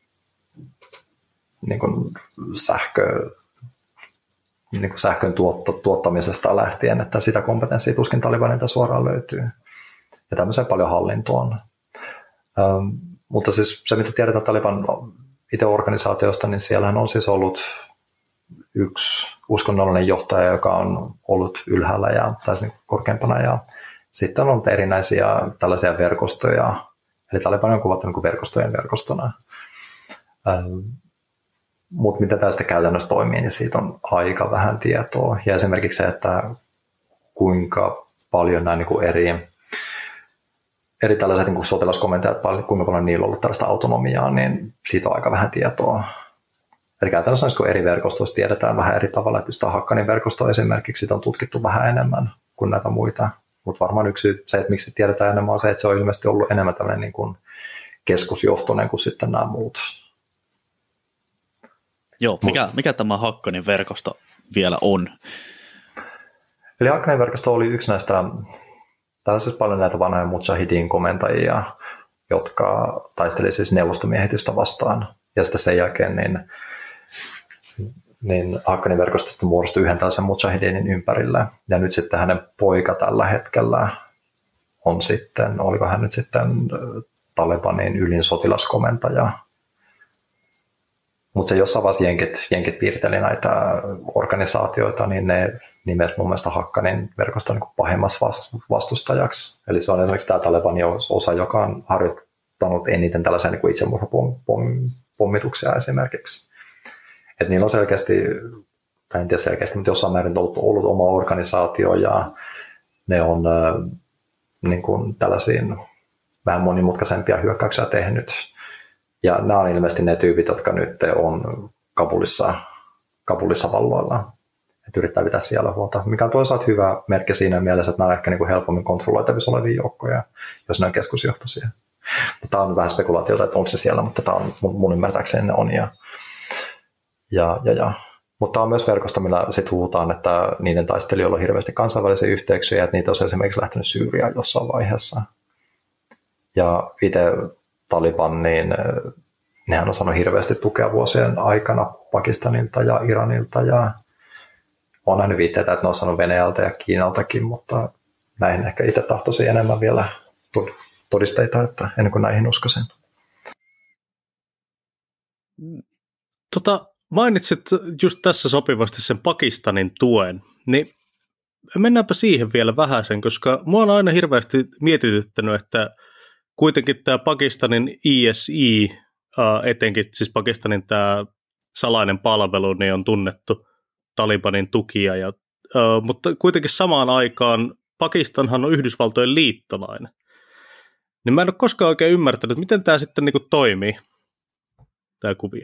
niin kuin sähkö, niin kuin sähkön tuotto, tuottamisesta lähtien, että sitä kompetenssia tuskin Talibanilta suoraan löytyy. Ja tämmöiseen paljon hallintoon. Ähm, mutta siis se, mitä tiedetään Taliban itse organisaatiosta, niin siellähän on siis ollut yksi uskonnollinen johtaja, joka on ollut ylhäällä ja tai niin korkeampana. Ja sitten on ollut erinäisiä tällaisia verkostoja, eli Taliban on kuvattu niin verkostojen verkostona. Ähm, mutta mitä tästä käytännössä toimii, niin siitä on aika vähän tietoa. Ja esimerkiksi se, että kuinka paljon nämä niin eri, eri tällaiset niin sotilaskomentajat, kuinka paljon niillä on ollut tällaista autonomiaa, niin siitä on aika vähän tietoa. Eli käytännössä kun eri verkostoista tiedetään vähän eri tavalla, että just Haqqanin verkosto esimerkiksi sitä on tutkittu vähän enemmän kuin näitä muita. Mutta varmaan yksi se, että miksi tiedetään enemmän, on se, että se on ilmeisesti ollut enemmän tämmöinen niin kuin keskusjohtoinen kuin sitten nämä muut. Joo, mikä, mikä tämä Haqqanin verkosto vielä on? Eli Haqqanin verkosto oli yksi näistä, tällaisessa paljon näitä vanhoja mujahidin komentajia, jotka taisteli siis neuvostomiehitystä vastaan. Ja sitten sen jälkeen niin, niin Haqqanin verkostosta muodostui yhden tällaisen mujahidinin ympärille. Ja nyt sitten hänen poika tällä hetkellä on sitten, oliko hän nyt sitten Talibanin ylin sotilaskomentaja. Mutta se jossain vaiheessa jenkit, jenkit piirteli näitä organisaatioita, niin ne nimesi mun mielestä Haqqanin verkoston niin pahimmas vastustajaksi. Eli se on esimerkiksi tämä Talibanin osa, joka on harjoittanut eniten tällaisia niin itsemurhapommituksia esimerkiksi. Et niillä on selkeästi, tai en tiedä selkeästi, mutta jossain määrin ollut, ollut oma organisaatio ja ne on äh, niin kuin tällaisiin vähän monimutkaisempia hyökkäyksiä tehnyt. Ja nämä on ilmeisesti ne tyypit, jotka nyt on Kabulissa, Kabulissa valloilla. Että yrittää pitää siellä huolta, mikä on toisaalta hyvä merkki siinä mielessä, että nämä on ehkä niin kuin helpommin kontrolloitavissa olevia joukkoja, jos ne on keskusjohtoisia. Tämä on vähän spekulaatiota, että onko se siellä, mutta tämä on mun ymmärtääkseni ne on. Ja, ja, ja, ja. Mutta tämä on myös verkosto, millä sitten huutaan, että niiden taistelijoilla on hirveästi kansainvälisiä yhteyksiä, että niitä on esimerkiksi lähtenyt Syyriaan jossain vaiheessa. Ja itse Taliban, niin nehän on saanut hirveästi tukea vuosien aikana Pakistanilta ja Iranilta ja olen nähnyt viitteitä, että ne on saanut Venäjältä ja Kiinaltakin, mutta näihin ehkä itse tahtoisin enemmän vielä todisteita, että ennen kuin näihin uskoisin. Tota, mainitsit just tässä sopivasti sen Pakistanin tuen, niin mennäänpä siihen vielä vähäsen, koska mua on aina hirveästi mietityttänyt, että kuitenkin tämä Pakistanin I S I, etenkin siis Pakistanin tämä salainen palvelu, niin on tunnettu Talibanin tukia, ja, mutta kuitenkin samaan aikaan Pakistanhan on Yhdysvaltojen liittolainen. Niin mä en ole koskaan oikein ymmärtänyt, miten tämä sitten niin kuin toimii. tämä kuvio.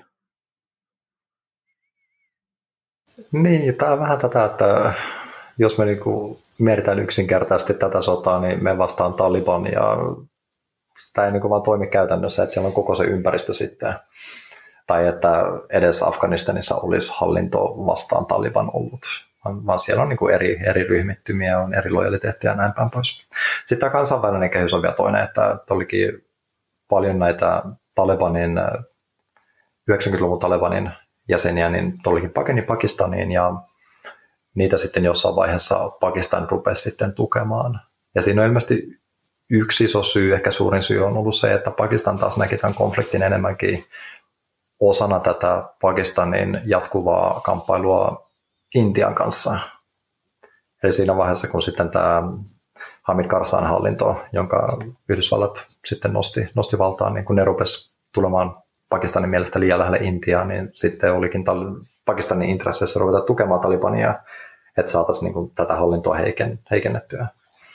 Niin, tämä on vähän tätä, että jos me niinku mietitään yksinkertaisesti tätä sotaa, niin me vastaan Taliban ja sitä ei niinku vaan toimi käytännössä, että siellä on koko se ympäristö sitten. Tai että edes Afganistanissa olisi hallinto vastaan Taliban ollut, vaan siellä on niinku eri, eri ryhmittymiä, on eri lojaliteetteja ja näin päin pois. Sitten tämä kansainvälinen kehys on vielä toinen, että olikin paljon näitä Talibanin, yhdeksänkymmentäluvun Talibanin jäseniä, niin olikin pakeni Pakistaniin ja niitä sitten jossain vaiheessa Pakistan rupesi sitten tukemaan. Ja siinä on ilmeisesti yksi iso syy, ehkä suurin syy on ollut se, että Pakistan taas näki tämän konfliktin enemmänkin osana tätä Pakistanin jatkuvaa kamppailua Intian kanssa. Eli siinä vaiheessa, kun sitten tämä Hamid Karzai hallinto, jonka Yhdysvallat sitten nosti, nosti valtaan, niin kun ne rupesi tulemaan Pakistanin mielestä liian lähelle Intiaa, niin sitten olikin Pakistanin intresseissä ruveta tukemaan Talibania, että saataisiin niin kuin tätä hallintoa heiken, heikennettyä.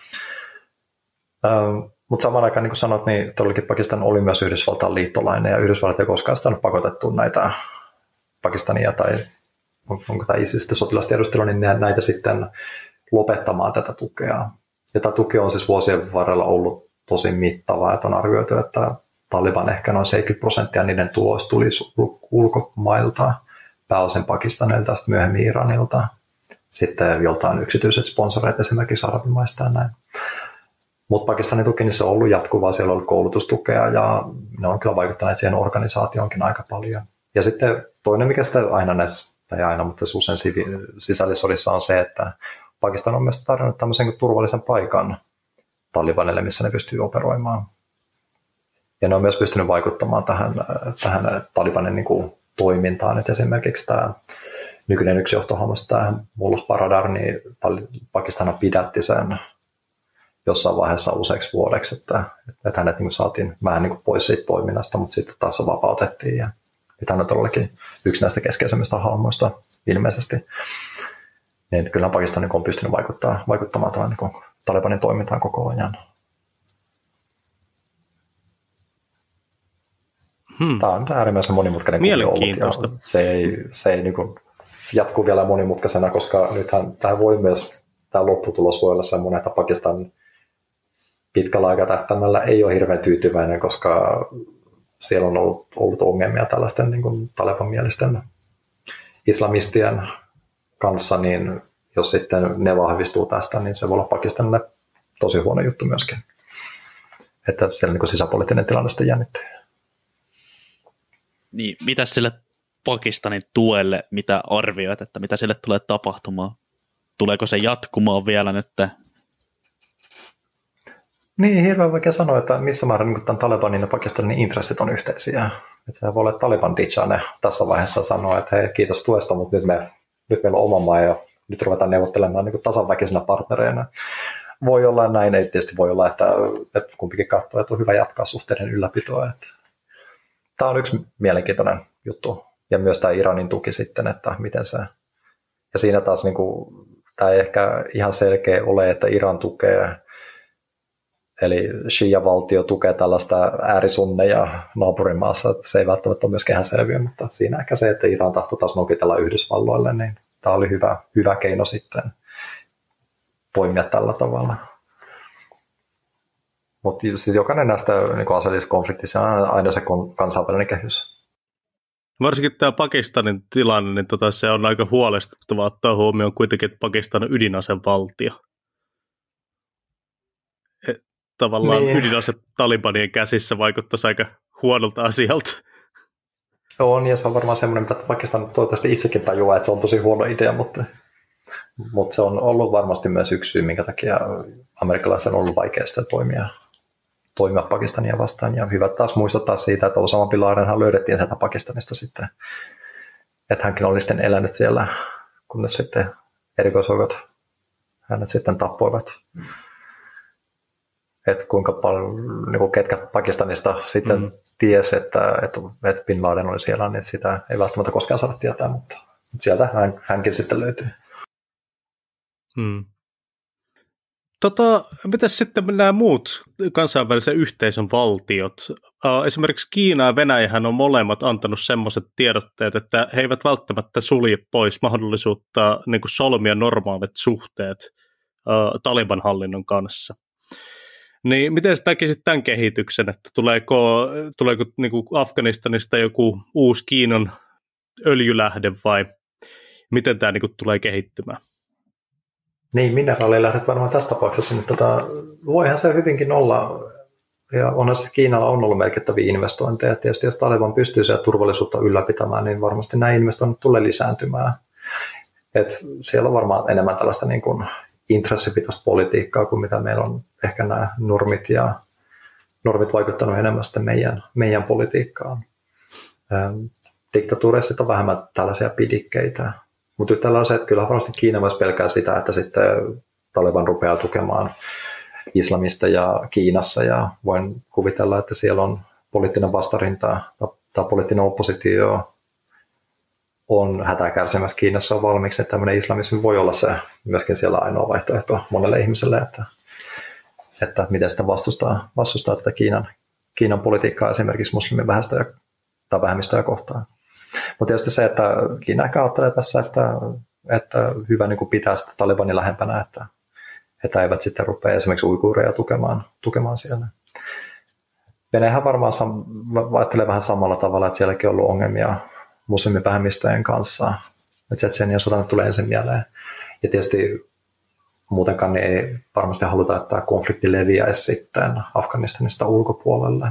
Ähm, mutta samaan aikaan, niin kuin sanoit, niin todellakin Pakistan oli myös Yhdysvaltain liittolainen, ja Yhdysvallat ei koskaan saanut pakotettu näitä Pakistania tai on, onko tämä ISIS sitten sotilastiedustelu, niin näitä sitten lopettamaan tätä tukea. Ja tämä tuki on siis vuosien varrella ollut tosi mittavaa, että on arvioitu, että Taliban ehkä noin seitsemänkymmentä prosenttia niiden tuloista tuli ulkomailta, pääosin Pakistanilta ja sitten myöhemmin Iranilta, sitten joltain yksityiset sponsoreita esimerkiksi arabimaista ja näin. Mutta Pakistanin tuki niin se on ollut jatkuvaa, siellä on ollut koulutustukea ja ne on kyllä vaikuttaneet siihen organisaatioonkin aika paljon. Ja sitten toinen, mikä sitä aina näissä, tai aina, mutta usein sisällissodissa on se, että Pakistan on myös tarjonnut tämmöisen turvallisen paikan Talibanille, missä ne pystyy operoimaan. Ja ne on myös pystynyt vaikuttamaan tähän, tähän Talibanin niin kuin toimintaan. Et esimerkiksi tämä nykyinen yksi johtohahmosta, tämä Mullah Baradar, niin Pakistan pidätti sen jossain vaiheessa useiksi vuodeksi, että, että hänet niin kuin saatiin vähän niin kuin pois siitä toiminnasta, mutta sitten taas vapautettiin. Ja hän on todellakin yksi näistä keskeisemmistä hahmoista ilmeisesti. Niin kyllähän Pakistan on pystynyt vaikuttaa, vaikuttamaan tämän niin Talibanin toimintaan koko ajan. Hmm. Tämä on äärimmäisen monimutkainen kuvio ollut. Se ei, se ei niin kuin jatku vielä monimutkaisena, koska nythän tämä voi myös, tämä lopputulos voi olla sellainen, että Pakistan pitkällä aikatähtäimellä ei ole hirveän tyytyväinen, koska siellä on ollut, ollut ongelmia tällaisten niin kuin Taliban-mielisten islamistien kanssa, niin jos sitten ne vahvistuu tästä, niin se voi olla Pakistanille tosi huono juttu myöskin. Että siellä niin kuin sisäpoliittinen tilanne sitten jännittää. Niin, mitä sille Pakistanin tuelle, mitä arvioit, että mitä sille tulee tapahtumaan? Tuleeko se jatkumaan vielä nyt? Niin, hirveän vaikea sanoa, että missä määrin niin tämän Talibanin ja Pakistanin intressit on yhteisiä. Että se voi olla, että Taliban ditchaa ne tässä vaiheessa sanoa, että hei, kiitos tuesta, mutta nyt, me, nyt meillä on oma maa ja nyt ruvetaan neuvottelemaan niin tasaväkisinä partnereina. Voi olla näin, ei tietysti voi olla, että, että kumpikin katsoo, että on hyvä jatkaa suhteiden ylläpitoa. Että tämä on yksi mielenkiintoinen juttu. Ja myös tämä Iranin tuki sitten, että miten se... Ja siinä taas niin kuin, tämä ei ehkä ihan selkeä ole, että Iran tukee, eli Shia-valtio tukee tällaista äärisunneja naapurimaassa, että se ei välttämättä ole myöskään ihan selviä, mutta siinä ehkä se, että Iran tahtoi taas nokitella Yhdysvalloille, niin tämä oli hyvä, hyvä keino sitten toimia tällä tavalla. Mutta siis jokainen näistä niin aseellisista konfliktissa on aina se kansainvälinen kehys. Varsinkin tämä Pakistanin tilanne, niin tota, se on aika huolestuttavaa ottaa huomioon kuitenkin, että Pakistan on ydinasevaltio. Et, tavallaan niin. Ydinase Talibanien käsissä vaikuttaisi aika huonolta asialta. On, ja se on varmaan semmoinen, mitä Pakistan toivottavasti itsekin tajuaa, että se on tosi huono idea, mutta, mutta se on ollut varmasti myös yksi syy, minkä takia amerikkalaisten on ollut vaikea sitä toimia. toimia Pakistania vastaan. Ja hyvä taas muistuttaa siitä, että Osama Bin Ladenhan löydettiin sieltä Pakistanista sitten. Että hänkin oli sitten elänyt siellä, kunnes sitten erikoisjoukot hänet sitten tappoivat. Että kuinka paljon, niin kuin ketkä Pakistanista sitten mm. tiesi, että, että Bin Laden oli siellä, niin sitä ei välttämättä koskaan saada tietää, mutta sieltä hän, hänkin sitten löytyy. Mm. Tota, mitäs sitten nämä muut kansainvälisen yhteisön valtiot? Uh, esimerkiksi Kiina ja Venäjähän on molemmat antanut semmoiset tiedotteet, että he eivät välttämättä sulje pois mahdollisuutta niin kuin solmia normaalit suhteet uh, Taliban-hallinnon kanssa. Niin miten sä näkisit tämän kehityksen, että tuleeko, tuleeko niin kuin Afganistanista joku uusi Kiinan öljylähde vai miten tämä niin kuin tulee kehittymään? Niin, mineraalilähdet varmaan tässä tapauksessa, mutta tota, voihan se hyvinkin olla, ja onhan siis Kiinalla on ollut merkittäviä investointeja. Tietysti jos Taliban pystyy siellä turvallisuutta ylläpitämään, niin varmasti nämä investoinnit tulee lisääntymään. Et siellä on varmaan enemmän tällaista niin kuin intressipitoista politiikkaa kuin mitä meillä on ehkä nämä normit, ja normit vaikuttanut enemmän sitten meidän, meidän politiikkaan. Diktatuureissa on vähemmän tällaisia pidikkeitä. Mutta yhtä lailla se, että kyllä varmasti Kiina myös pelkää sitä, että sitten Taliban rupeaa tukemaan islamista ja Kiinassa, ja voin kuvitella, että siellä on poliittinen vastarinta tai poliittinen oppositio on hätää kärsimässä Kiinassa on valmiiksi, että tämmöinen islamismi voi olla se myöskin siellä ainoa vaihtoehto monelle ihmiselle, että, että miten sitä vastustaa, vastustaa tätä Kiinan, Kiinan politiikkaa esimerkiksi muslimin vähemmistöjä tai vähemmistöjä kohtaan. Mutta tietysti se, että Kiina ehkä ajattelee tässä, että, että hyvä niin kuin pitää sitä Talibanin lähempänä, että, että eivät sitten rupea esimerkiksi uiguureja tukemaan, tukemaan siellä. Venäjähän varmaan sam- ajattelee vähän samalla tavalla, että sielläkin on ollut ongelmia muslimivähemmistöjen kanssa. Että Tšetšenian sota tulee ensin mieleen. Ja tietysti muutenkaan niin ei varmasti haluta, että tämä konflikti leviäisi sitten Afganistanista ulkopuolelle.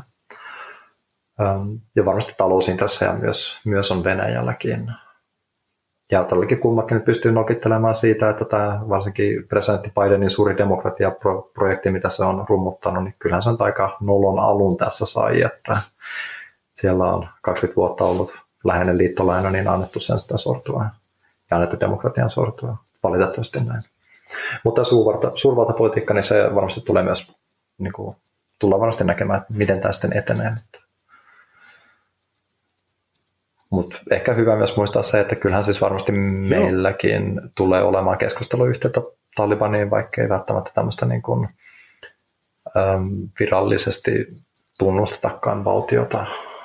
Ja varmasti talousintressejä myös, myös on Venäjälläkin. Ja todellakin kummatkin pystyy nokittelemaan siitä, että tämä varsinkin presidentti Bidenin suuri demokratiaprojekti, mitä se on rummuttanut, niin kyllähän se on aika nolon alun tässä sai, että siellä on kaksikymmentä vuotta ollut läheinen liittolainen, niin annettu sen sitä sortua ja annettu demokratian sortua. Valitettavasti näin. Mutta suurvalta, suurvaltapolitiikka, niin se varmasti tulee myös, niin kuin, tullaan varmasti näkemään, miten tämä sitten etenee. Mutta ehkä hyvä myös muistaa se, että kyllähän siis varmasti meilläkin Joo. tulee olemaan keskusteluyhteyttä Talibaniin, vaikka ei välttämättä tämmöistä niin kuin, äm, virallisesti tunnustetakaan valtiota.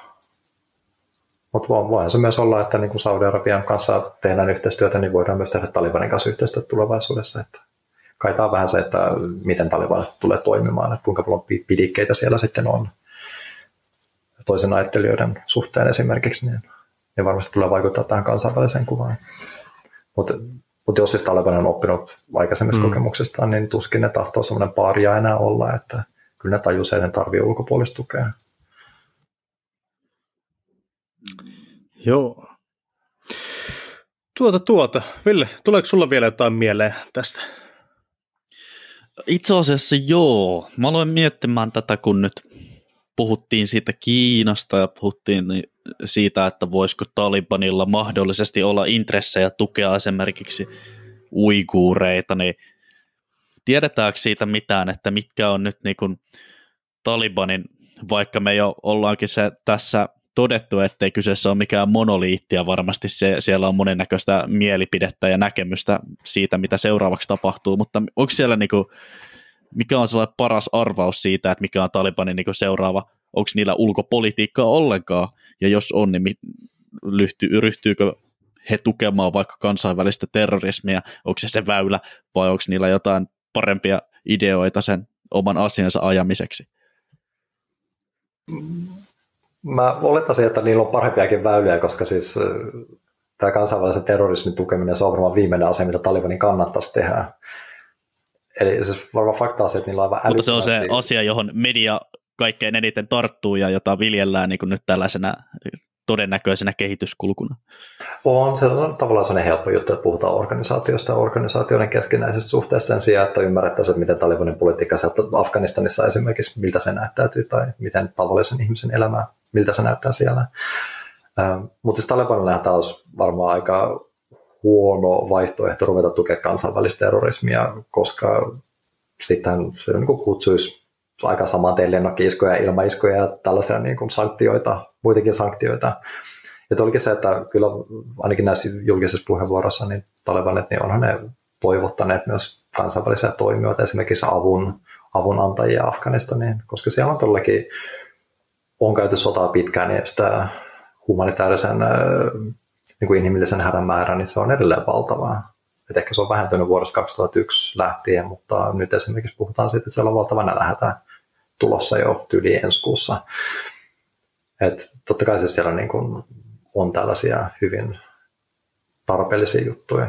Mutta voihan se myös olla, että niin kuin Saudi-Arabian kanssa tehdään yhteistyötä, niin voidaan myös tehdä Talibanin kanssa yhteistyötä tulevaisuudessa. Että kai tämä on vähän se, että miten Talibanista tulee toimimaan, että kuinka paljon pidikkeitä siellä sitten on toisen ajattelijoiden suhteen esimerkiksi, niin ne varmasti tulee vaikuttaa tähän kansainväliseen kuvaan. Mutta mut jos siis Taliban on oppinut aikaisemmista mm. kokemuksistaan, niin tuskin ne tahtoo sellainen paaria enää olla, että kyllä ne tajuu se, että ne tarvitsee ulkopuolista tukea. Joo. Tuota, tuota. Ville, tuleeko sulla vielä jotain mieleen tästä? Itse asiassa joo. Mä aloin miettimään tätä, kun nyt puhuttiin siitä Kiinasta ja puhuttiin siitä, että voisiko Talibanilla mahdollisesti olla intressejä tukea esimerkiksi uiguureita, niin tiedetäänkö siitä mitään, että mitkä on nyt niin kuin Talibanin, vaikka me jo ollaankin se tässä todettu, ettei kyseessä ole mikään monoliitti ja varmasti se, siellä on monennäköistä mielipidettä ja näkemystä siitä, mitä seuraavaksi tapahtuu, mutta onko siellä niinku, mikä on sellainen paras arvaus siitä, että mikä on Talibanin niinku seuraava, onko niillä ulkopolitiikkaa ollenkaan, ja jos on, niin ryhtyy, ryhtyykö he tukemaan vaikka kansainvälistä terrorismia, onko se se väylä, vai onko niillä jotain parempia ideoita sen oman asiansa ajamiseksi? Mä olettaisin, että niillä on parempiakin väyliä, koska siis tämä kansainvälisen terrorismin tukeminen, se on varmaan viimeinen asia, mitä Talibanin kannattaisi tehdä. Eli siis varmaan fakta on se, että niillä on aivan Mutta se on se asia, johon media kaikkein eniten tarttuu ja jota viljellään niin kuin nyt tällaisena todennäköisenä kehityskulkuna. On, se on tavallaan sellainen helppo juttu, että puhutaan organisaatiosta ja organisaatioiden keskinäisestä suhteesta sen sijaan, että ymmärrettäisiin, että miten Talibanin politiikka Afganistanissa esimerkiksi, miltä se näyttäytyy tai miten tavallisen ihmisen elämä, miltä se näyttää siellä. Ähm, mutta siis Talibanilla tämä olisi varmaan aika huono vaihtoehto ruveta tukea kansainvälistä terrorismia, koska sitten se niin kuin kutsuisi aika saman tein lennokki-iskuja, ilmaiskuja ja tällaisia niin kuin sanktioita, muitakin sanktioita. Ja olikin se, että kyllä ainakin näissä julkisissa puheenvuoroissa niin Talibanit, niin onhan ne toivottaneet myös kansainvälisiä toimijoita, esimerkiksi avun, avunantajia Afganistaniin, koska siellä on todellakin, on käyty sotaa pitkään, niin sitä humanitaarisen niin kuin inhimillisen hädän määrä, niin se on edelleen valtavaa. Et ehkä se on vähentynyt vuodesta kaksituhattayksi lähtien, mutta nyt esimerkiksi puhutaan siitä, että siellä on valtava nälänhätä tulossa jo tyyli ensi kuussa. Et totta kai se siellä niin kuin on tällaisia hyvin tarpeellisia juttuja.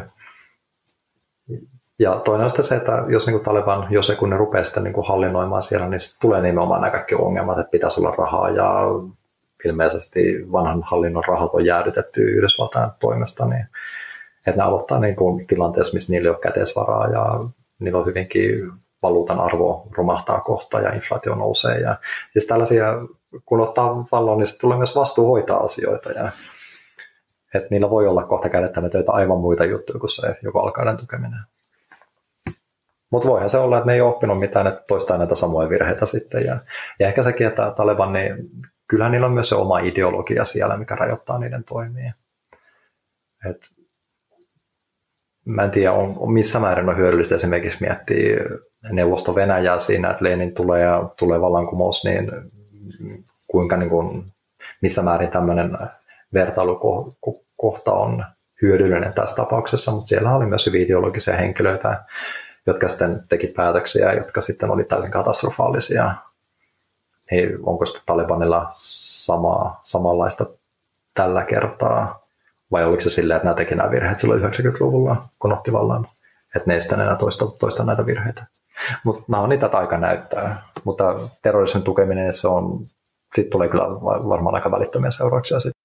Ja toinen on sitten se, että jos niin kuin Taliban, jos ei kun ne rupeaa sitten niin kuin hallinnoimaan siellä, niin tulee nimenomaan nämä kaikki ongelmat, että pitäisi olla rahaa ja ilmeisesti vanhan hallinnon rahat on jäädytetty Yhdysvaltain toimesta, niin että ne aloittaa niin kuin tilanteessa, missä niillä ei ole käteisvaraa ja niillä on hyvinkin valuutan arvo romahtaa kohta ja inflaatio nousee. Ja siis tällaisia, kun ottaa valloin, niin tulee myös vastuu hoitaa asioita. Ja, että niillä voi olla kohta kädettä töitä aivan muita juttuja kuin se joku alkaiden tukeminen. Mutta voihan se olla, että ne ei ole oppinut mitään, että toistaa näitä samoja virheitä sitten. Ja, ja ehkä sekin, että Taliban, niin kyllä niillä on myös se oma ideologia siellä, mikä rajoittaa niiden toimia. Et, mä en tiedä, on, missä määrin on hyödyllistä esimerkiksi miettiä Neuvosto-Venäjää siinä, että Lenin tulee ja tulee vallankumous, niin kuinka niin kuin, missä määrin tämmöinen vertailukohta on hyödyllinen tässä tapauksessa, mutta siellä oli myös hyvin ideologisia henkilöitä, jotka sitten teki päätöksiä, jotka sitten oli täysin katastrofaalisia. Niin onko sitten Talibanilla sama, samanlaista tällä kertaa? Vai oliko se silleen, että nämä teki nämä virheet silloin yhdeksänkymmentäluvulla, kun otti vallan, että ne ei sitten enää toista, toista näitä virheitä. Mutta nämä on niitä, että aika näyttää. Mutta terrorismin tukeminen, se on, siitä tulee kyllä varmaan aika välittömiä seurauksia. Sit.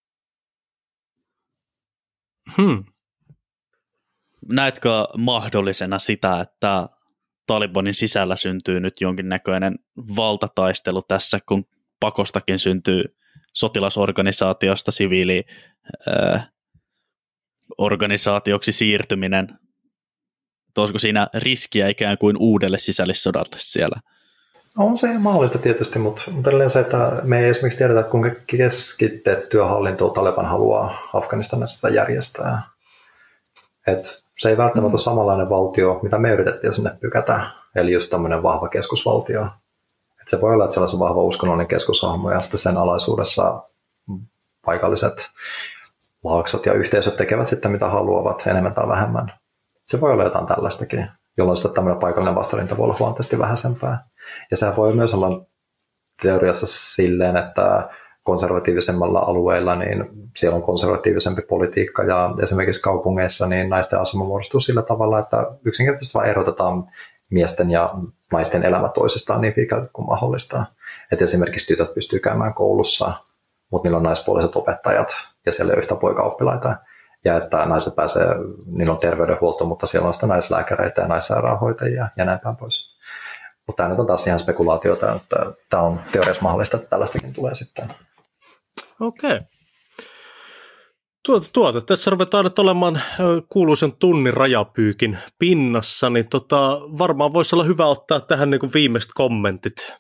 Hmm. Näetkö mahdollisena sitä, että Talibanin sisällä syntyy nyt jonkinnäköinen valtataistelu tässä, kun pakostakin syntyy sotilasorganisaatiosta siviili äh, organisaatioksi siirtyminen? Olisiko siinä riskiä ikään kuin uudelle sisällissodalle siellä? On se mahdollista tietysti, mutta edelleen se, että me ei esimerkiksi tiedetä, että kuinka keskitettyä hallintoa Taliban haluaa Afganistanista järjestää. Et se ei välttämättä mm. ole samanlainen valtio, mitä me yritettiin sinne pykätä, eli just tämmöinen vahva keskusvaltio. Et se voi olla, että siellä on vahva uskonnollinen keskushahmo ja sitten sen alaisuudessa paikalliset laaksot ja yhteisöt tekevät sitten mitä haluavat enemmän tai vähemmän. Se voi olla jotain tällaistakin, jolloin sitten tämmöinen paikallinen vastarinta voi olla huomattavasti vähäisempää. Ja sehän voi myös olla teoriassa silleen, että konservatiivisemmalla alueilla niin siellä on konservatiivisempi politiikka ja esimerkiksi kaupungeissa niin naisten asema muodostuu sillä tavalla, että yksinkertaisesti vain erotetaan miesten ja naisten elämä toisistaan niin pitkälti kuin mahdollista. Että esimerkiksi tytöt pystyy käymään koulussa, mutta niillä on naispuoliset opettajat ja siellä ei ole yhtä poikaoppilaita. Ja että naiset pääsee, niillä on terveydenhuolto, mutta siellä on sitä naislääkäreitä ja naissairaanhoitajia ja näin päin pois. Mutta tämä nyt on taas ihan spekulaatiota, että tämä on teoriassa mahdollista, että tällaistakin tulee sitten. Okei. Tuota, tuota. Tässä ruvetaan nyt olemaan kuuluisen tunnin rajapyykin pinnassa, niin tota, varmaan voisi olla hyvä ottaa tähän niin kuin viimeiset kommentit.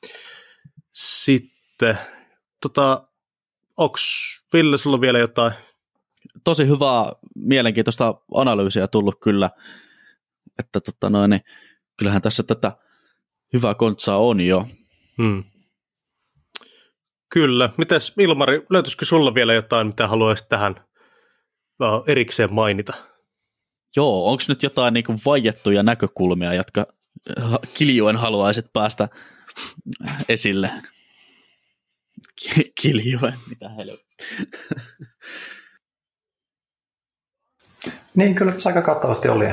Sitten, tota, onko Ville, sulla vielä jotain? Tosi hyvää, mielenkiintoista analyysiä tullut kyllä, että tota noin, niin kyllähän tässä tätä hyvää kontsaa on jo. Hmm. Kyllä. Mites Ilmari, löytyisikö sulla vielä jotain, mitä haluaisit tähän erikseen mainita? Joo, onko nyt jotain niin kuin vaiettuja näkökulmia, jotka kiljuen haluaisit päästä esille? Kiljuen, mitä helvettiä. Niin, kyllä tässä aika kattavasti oli,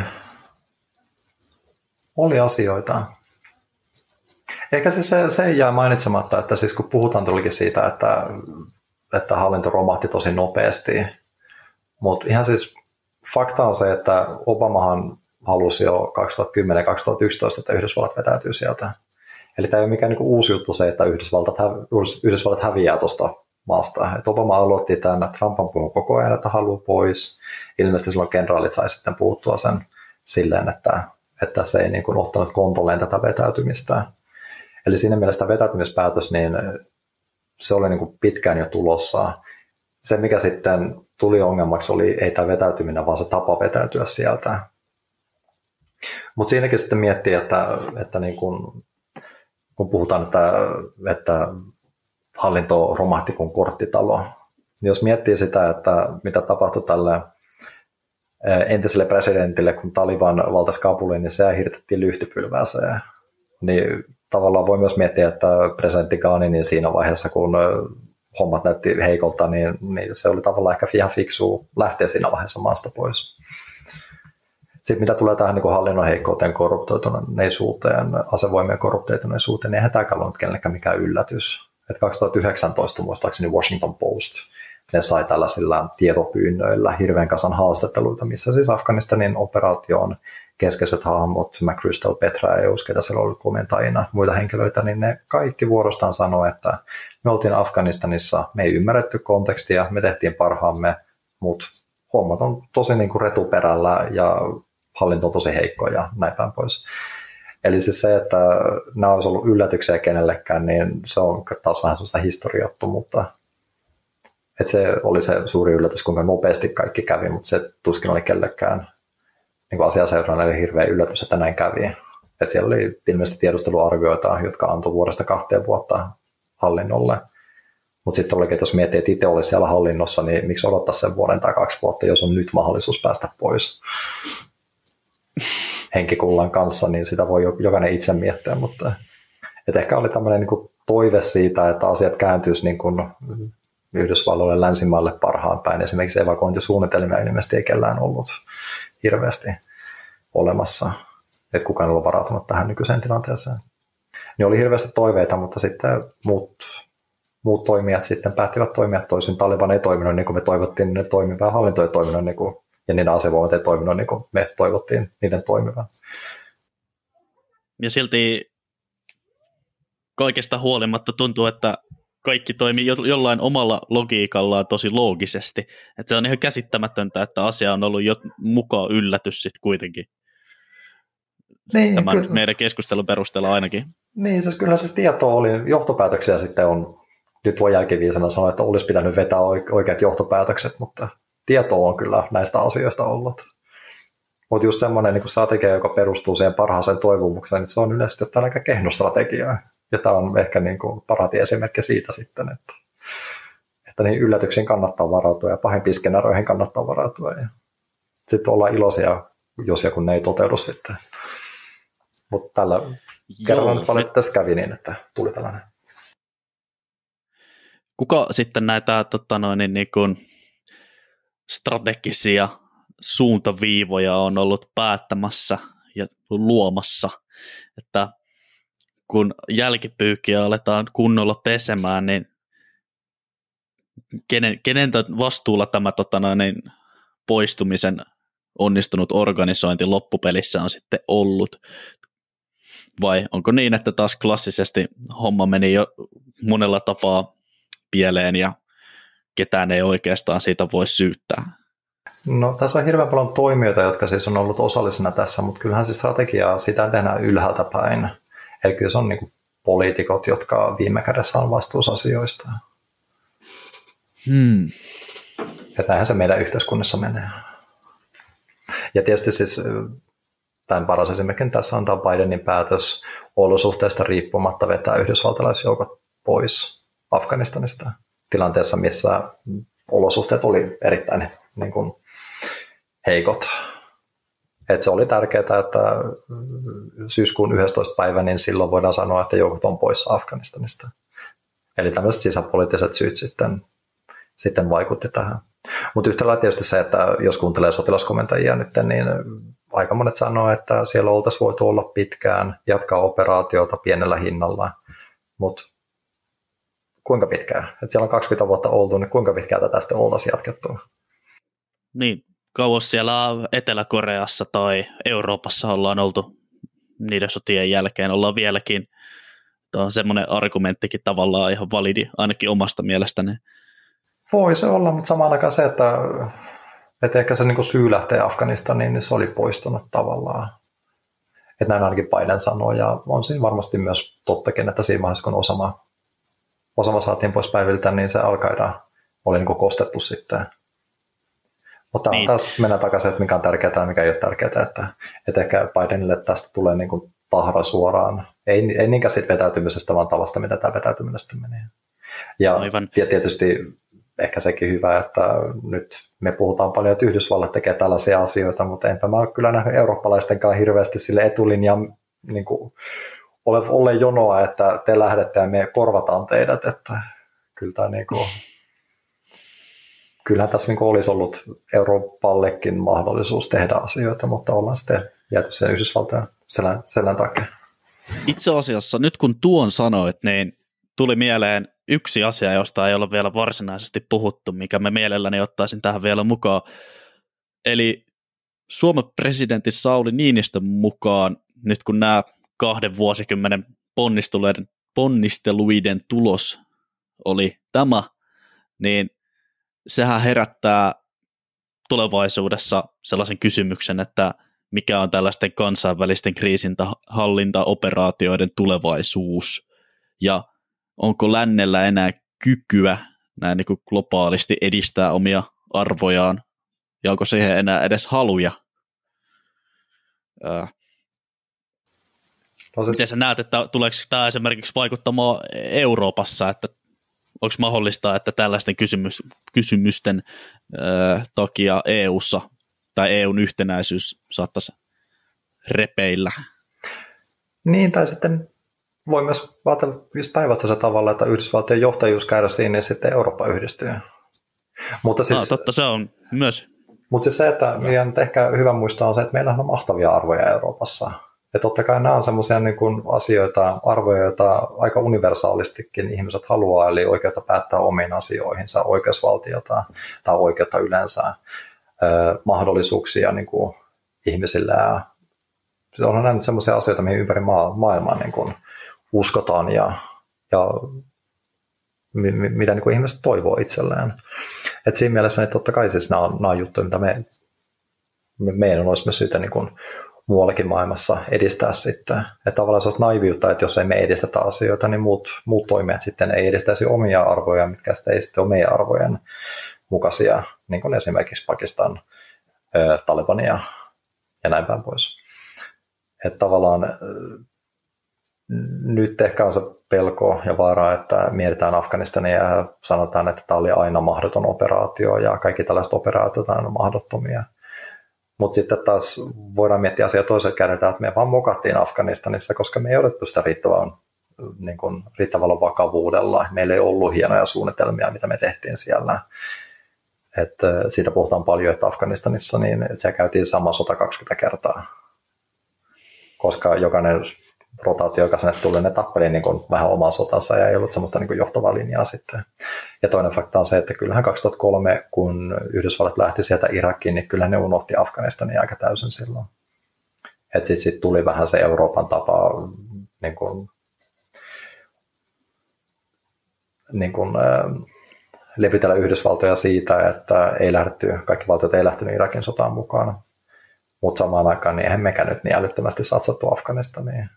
oli asioita. Ehkä siis se, se ei jää mainitsematta, että siis kun puhutaan tulikin siitä, että, että hallinto romahti tosi nopeasti, mutta ihan siis fakta on se, että Obamahan halusi jo kaksituhattakymmenen kaksituhattayksitoista, että Yhdysvallat vetäytyy sieltä. Eli tämä ei ole mikään niin kuin uusi juttu se, että Yhdysvallat, hävi, Yhdysvallat häviää tuosta maasta. Et Obama aloitti tämän, Trump on puhunut koko ajan, että haluaa pois. Ilmeisesti silloin kenraalit sai sitten puuttua sen silleen, että, että se ei niin kuin ottanut kontolleen tätä vetäytymistä. Eli siinä mielessä vetäytymispäätös, niin se oli niin kuin pitkään jo tulossa. Se, mikä sitten tuli ongelmaksi, oli ei tämä vetäytyminen, vaan se tapa vetäytyä sieltä. Mutta siinäkin sitten miettii, että, että niin kun, kun puhutaan, että, että hallinto romahti kuin korttitalo, niin jos miettii sitä, että mitä tapahtui tälle entiselle presidentille, kun Taliban valtasi Kabulin, niin se hirtettiin lyhtypylvääseen. Niin tavallaan voi myös miettiä, että presidentti Ghani niin siinä vaiheessa, kun hommat näytti heikolta, niin, niin se oli tavallaan ehkä ihan fiksua lähteä siinä vaiheessa maasta pois. Sitten mitä tulee tähän niin hallinnon heikkouteen, korruptoituneisuuteen, asevoimien korruptoituneisuuteen, niin eihän tämäkään ollut kenellekään mikään yllätys. Et kaksituhattayhdeksäntoista muistaakseni Washington Post, ne sai tällaisilla tietopyynnöillä hirveän kasan haastatteluita, missä siis Afganistanin operaation keskeiset hahmot, McChrystal, Petra ja ketä siellä oli komentajina, muita henkilöitä, niin ne kaikki vuorostaan sanoi, että me oltiin Afganistanissa, me ei ymmärretty kontekstia, me tehtiin parhaamme, mutta hommat on tosi niin kuin retuperällä ja hallinto on tosi heikko ja näin päin pois. Eli siis se, että nämä olisi ollut yllätyksiä kenellekään, niin se on taas vähän sellaista historiattomuutta. Että se oli se suuri yllätys, kuinka nopeasti kaikki kävi, mutta se tuskin oli kellekään niin asiaseuraajalle hirveä yllätys, että näin kävi. Että siellä oli ilmeisesti tiedusteluarvioita, jotka antoi vuodesta kahteen vuotta hallinnolle. Mutta sitten olikin, että jos miettii, että itse olisi siellä hallinnossa, niin miksi odottaa sen vuoden tai kaksi vuotta, jos on nyt mahdollisuus päästä pois henkikullan kanssa, niin sitä voi jokainen itse miettiä. Mutta et ehkä oli tämmöinen niin kuin toive siitä, että asiat kääntyisi niin kuin Yhdysvalloille länsimaille parhaan päin. Esimerkiksi evakuointisuunnitelmia ilmeisesti ei kellään ollut hirveästi olemassa, että kukaan ei ollut varautunut tähän nykyiseen tilanteeseen. Niin oli hirveästi toiveita, mutta sitten muut, muut toimijat sitten päättivät toimia toisin. Taliban ei toiminut niin kuin me toivottiin, ne toimivaa, hallinto ei toiminut niin kuin, ja niiden asevoimat ei toiminut niin kuin me toivottiin niiden toimivan. Ja silti kaikesta huolimatta tuntuu, että kaikki toimii jollain omalla logiikallaan tosi loogisesti. Että se on ihan käsittämätöntä, että asia on ollut jo mukaan yllätys sitten kuitenkin. Niin, tämän kyllä. Meidän keskustelun perusteella ainakin. Niin, siis kyllä se tieto oli, johtopäätöksiä sitten on, nyt voi jälkiviisana sanoa, että olisi pitänyt vetää oikeat johtopäätökset, mutta tieto on kyllä näistä asioista ollut. Mutta just semmoinen niin strategia, joka perustuu siihen parhaaseen toivomukseen, niin se on yleisesti ottaen aika kehno strategia. Ja tämä on ehkä niin kuin parati esimerkki siitä sitten, että, että niin yllätyksiin kannattaa varautua ja pahimpiin skenaarioihin kannattaa varautua. Ja sitten ollaan iloisia, jos ja kun ne ei toteudu sitten. Mutta tällä kerralla nyt valitettavasti kävi niin, että tuli tällainen. Kuka sitten näitä tota noin, niin kuin strategisia suuntaviivoja on ollut päättämässä ja luomassa, että kun jälkipyykkiä aletaan kunnolla pesemään, niin kenen, kenen vastuulla tämä tota noin, niin poistumisen onnistunut organisointi loppupelissä on sitten ollut? Vai onko niin, että taas klassisesti homma meni jo monella tapaa pieleen ja ketään ei oikeastaan siitä voi syyttää? No tässä on hirveän paljon toimijoita, jotka siis on ollut osallisena tässä, mutta kyllähän se strategiaa sitä tehdään ylhäältä päin. Eli kyllä se on niin kuin poliitikot, jotka viime kädessä on vastuussa asioista. Hmm. Että näinhän se meidän yhteiskunnassa menee. Ja tietysti siis tämän paras esimerkiksi tässä on tämä Bidenin päätös olosuhteista riippumatta vetää yhdysvaltalaisjoukot pois Afganistanista tilanteessa, missä olosuhteet oli erittäin niin kuin heikot. Et se oli tärkeää, että syyskuun yhdestoista päivä, niin silloin voidaan sanoa, että joukot on pois Afganistanista. Eli tämmöiset sisäpoliittiset syyt sitten, sitten vaikutti tähän. Mutta yhtä lailla tietysti se, että jos kuuntelee sotilaskomentajia nyt, niin aika monet sanoo, että siellä oltaisiin voitu olla pitkään, jatkaa operaatiota pienellä hinnalla, mutta kuinka pitkään? Et siellä on kaksikymmentä vuotta oltu, niin kuinka pitkään tätä sitten oltaisiin jatkettu? Niin, kauas siellä Etelä-Koreassa tai Euroopassa ollaan oltu niiden sotien jälkeen, ollaan vieläkin. Tämä on semmoinen argumenttikin tavallaan ihan validi, ainakin omasta mielestäni. Voi se olla, mutta samaan aikaan se, että, että ehkä se niin kuin syy lähtee Afganistaniin, niin se oli poistunut tavallaan. Että näin ainakin Biden sanoo, ja on siinä varmasti myös tottakin, että siinä vaiheessa, kun Osama, Osama saatiin pois päiviltä, niin se Al-Qaida oli niin kuin kostettu sitten. Mutta niin. Taas mennään takaisin, että mikä on tärkeää ja mikä ei ole tärkeää, että, että ehkä Bidenille tästä tulee niin kuin tahra suoraan. Ei, ei niinkään siitä vetäytymisestä, vaan tavasta, mitä tämä vetäytyminen sitten menee. Ja, ja tietysti ehkä sekin hyvä, että nyt me puhutaan paljon, että Yhdysvallat tekee tällaisia asioita, mutta enpä mä ole kyllä nähnyt eurooppalaistenkaan hirveästi sille etulinjan niin kuin ole, ole jonoa, että te lähdette ja me korvataan teidät, että kyllä tämä niin kuin, kyllähän tässä niin kuin olisi ollut Euroopallekin mahdollisuus tehdä asioita, mutta ollaan sitten jääty sen Yhdysvaltojen selän, selän takia. Itse asiassa nyt kun tuon sanoit, niin tuli mieleen yksi asia, josta ei ole vielä varsinaisesti puhuttu, mikä me mielelläni ottaisin tähän vielä mukaan. Eli Suomen presidentti Sauli Niinistön mukaan, nyt kun nämä kahden vuosikymmenen ponnisteluiden, ponnisteluiden tulos oli tämä, niin sehän herättää tulevaisuudessa sellaisen kysymyksen, että mikä on tällaisten kansainvälisten kriisinhallintaoperaatioiden tulevaisuus, ja onko lännellä enää kykyä näin niin kuin globaalisti edistää omia arvojaan, ja onko siihen enää edes haluja? Ää, no, siis... Miten sä näet, että tuleeko tämä esimerkiksi vaikuttamaan Euroopassa, että onko mahdollista, että tällaisten kysymys, kysymysten ää, takia E U:ssa tai E U:n yhtenäisyys saattaisi repeillä? Niin, tai sitten voi myös ajatella just päinvastaisella tavalla, että Yhdysvaltojen johtajuus kärsii, niin sitten Eurooppa yhdistyy. Mutta siis, no, totta, se on myös. Mutta siis se, että meidän ehkä hyvä muistaa on se, että meillä on mahtavia arvoja Euroopassa. Ja totta kai nämä on sellaisia niin kuin asioita, arvoja, joita aika universaalistikin ihmiset haluaa, eli oikeutta päättää omiin asioihinsa, oikeusvaltiota tai oikeutta yleensä, eh, mahdollisuuksia niin kuin ihmisille. Ja se on näin sellaisia asioita, mihin ympäri maa, maailmaa niin kuin uskotaan ja, ja mitä niin kuin ihmiset toivoo itselleen. Et siinä mielessä niin totta kai siis nämä on, nämä on juttuja, mitä me, me, meidän olisi myös syytä niin kuin muuallakin maailmassa edistää sitten. Että tavallaan se olisi naiviutta, että jos ei me edistetä asioita, niin muut, muut toimijat sitten ei edistäisi omia arvoja, mitkä sitten ei sitten ole meidän arvojen mukaisia, niin kuin esimerkiksi Pakistan, Talibania ja näin päin pois. Että tavallaan nyt ehkä on se pelko ja vaara, että mietitään Afganistania ja sanotaan, että tämä oli aina mahdoton operaatio ja kaikki tällaiset operaatiot on mahdottomia. Mutta sitten taas voidaan miettiä asiaa toisella kädellä, että me vaan mokattiin Afganistanissa, koska me ei otettu sitä riittävän, niin kuin, riittävällä vakavuudella. Meillä ei ollut hienoja suunnitelmia, mitä me tehtiin siellä. Et siitä puhutaan paljon, että Afganistanissa niin siellä käytiin sama sota kaksikymmentä kertaa, koska jokainen rotaatio, joka sinne tuli, ne tappeli niin kuin vähän omaa sotansa ja ei ollut semmoista niin kuin johtavaa linjaa sitten. Ja toinen fakta on se, että kyllähän kaksituhattakolme, kun Yhdysvallat lähti sieltä Irakiin, niin kyllä ne unohti Afganistania aika täysin silloin. Että sitten sit tuli vähän se Euroopan tapa niin kuin, niin kuin, äh, levitellä Yhdysvaltoja siitä, että ei lähdetty, kaikki valtiot ei lähtenyt Irakin sotaan mukaan. Mutta samaan aikaan niin eihän mekään nyt niin älyttömästi satsattu Afganistaniin.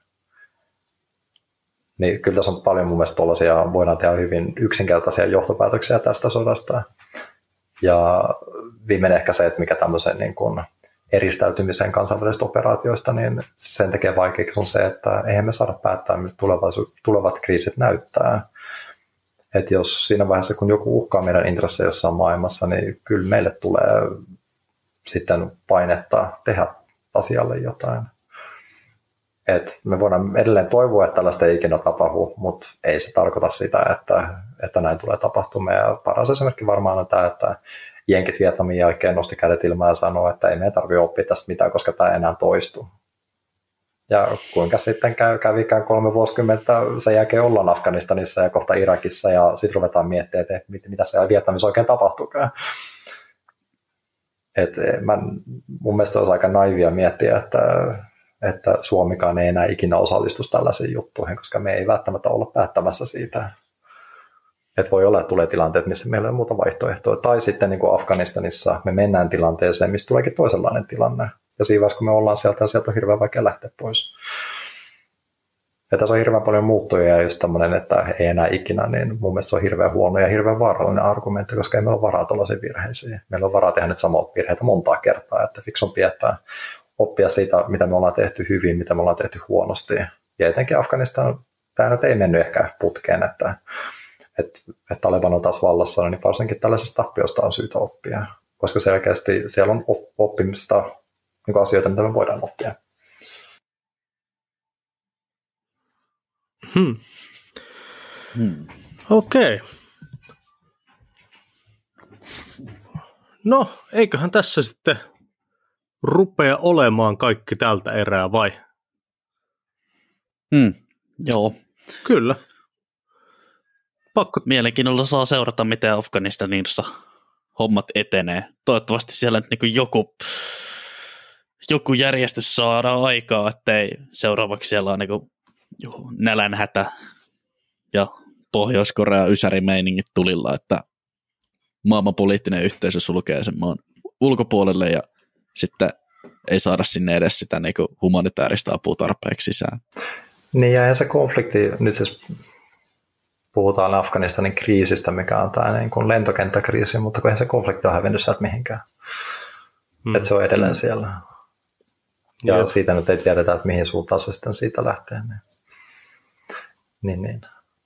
Niin kyllä tässä on paljon mun mielestä tuollaisia, voidaan tehdä hyvin yksinkertaisia johtopäätöksiä tästä sodasta. Ja viimeinen ehkä se, että mikä tämmöisen niin kuin eristäytymisen kansainvälisistä operaatioista, niin sen tekee vaikeaksi on se, että eihän me saada päättää, miltä tulevat kriisit näyttää. Että jos siinä vaiheessa, kun joku uhkaa meidän intressejä jossain maailmassa, niin kyllä meille tulee sitten painetta tehdä asialle jotain. Et me voidaan edelleen toivoa, että tällaista ei ikinä tapahdu, mutta ei se tarkoita sitä, että, että näin tulee tapahtumaan. Ja paras esimerkki varmaan on tämä, että jenkit Vietnamin jälkeen nosti kädet ilmaan ja sanoi, että ei meidän tarvitse oppia tästä mitään, koska tämä ei enää toistu. Ja kuinka sitten käy, kävikään kolme vuosikymmentä, sen jälkeen ollaan Afganistanissa ja kohta Irakissa ja sitten ruvetaan miettimään, että mitä siellä Vietnamissa oikein tapahtuukaan. Et mä, mun mielestä se olisi aika naivia miettiä, että, että Suomikaan ei enää ikinä osallistuisi tällaisiin juttuihin, koska me ei välttämättä olla päättämässä siitä. Että voi olla, että tulee tilanteet, missä meillä ei ole muuta vaihtoehtoa. Tai sitten niin kuin Afganistanissa me mennään tilanteeseen, missä tuleekin toisenlainen tilanne. Ja siinä vaiheessa, kun me ollaan sieltä, sieltä on hirveän vaikea lähteä pois. Ja tässä on hirveän paljon muuttuja ja just tämmöinen, että ei enää ikinä, niin mun mielestä se on hirveän huono ja hirveän vaarallinen argumentti, koska ei meillä ole varaa tuollaisiin virheisiin. Meillä on varaa tehdä nyt samoja virheitä montaa kertaa, että fiksumpi, että oppia siitä, mitä me ollaan tehty hyvin, mitä me ollaan tehty huonosti. Ja etenkin Afganistan, tämä nyt ei mennyt ehkä putkeen, että, että, että Taliban on taas vallassa, niin varsinkin tällaisesta tappiosta on syytä oppia, koska selkeästi siellä on oppimista niin asioita, mitä me voidaan oppia. Hmm. Hmm. Okei. Okay. No, eiköhän tässä sitten rupea olemaan kaikki tältä erää, vai? Hmm. Joo. Kyllä. Pakko. Mielenkiinnolla saa seurata, miten Afganistanissa hommat etenee. Toivottavasti siellä nyt niin joku, joku järjestys saadaan aikaa, ettei seuraavaksi siellä on niin nälänhätä ja Pohjois-Korean ysärimeiningit tulilla, että maailman poliittinen yhteisö sulkee sen maan ulkopuolelle ja sitten ei saada sinne edes sitä niin kuin humanitaarista apua tarpeeksi sisään. Niin ja se konflikti, nyt siis puhutaan Afganistanin kriisistä, mikä on tämä niin kuin lentokenttäkriisi, mutta kun eihän se konflikti ole hävinnyt sieltä mihinkään. Hmm. Että se on edelleen siellä. Ja Jep. siitä nyt ei tiedetä, että mihin suuntaan se sitten siitä lähtee. Niin, niin. niin.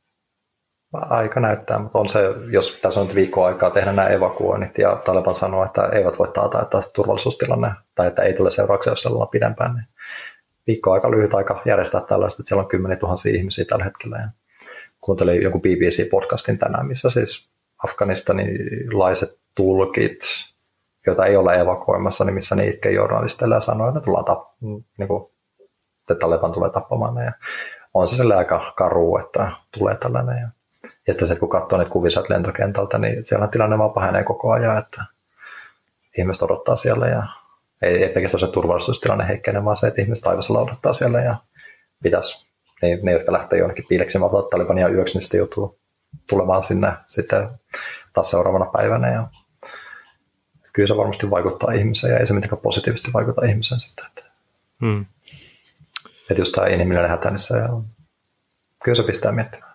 Aika näyttää, mutta on se, jos tässä on nyt viikkoa aikaa tehdä nämä evakuoinnit ja Taliban sanoo, että eivät voi taata, että turvallisuustilanne tai että ei tule seurauksia, jos siellä on pidempään, niin viikko aika lyhyt aika järjestää tällaista, että siellä on kymmeniä tuhansia ihmisiä tällä hetkellä. Ja kuuntelin joku B B C-podcastin tänään, missä siis afganistanilaiset tulkit, joita ei ole evakuoimassa, niin missä ne itkee journalisteille ja sanoo, että ne tullaan tapp- niin kuin, että Taliban tulee tappamaan ne. Ja on se sille aika karu, että tulee tällainen. Ja, ja sitten se, kun katsoo niitä kuvia sieltä lentokentältä, niin siellä tilanne vaan pahenee koko ajan, että ihmiset odottaa siellä ja ei, ei pelkästään se turvallisuustilanne heikkene, vaan se, että ihmiset taivasalla odottaa siellä ja pitäisi, ne, ne jotka lähtee jonnekin piileksimään Talibania yöksi, niin sitten joutuu tulemaan sinne sitten taas seuraavana päivänä. Ja kyllä se varmasti vaikuttaa ihmiseen ja ei se mitenkään positiivisesti vaikuta ihmiseen sitten. Että, hmm. että just tämä inhimillinen hätä, niin se on, kyllä se pistää miettimään.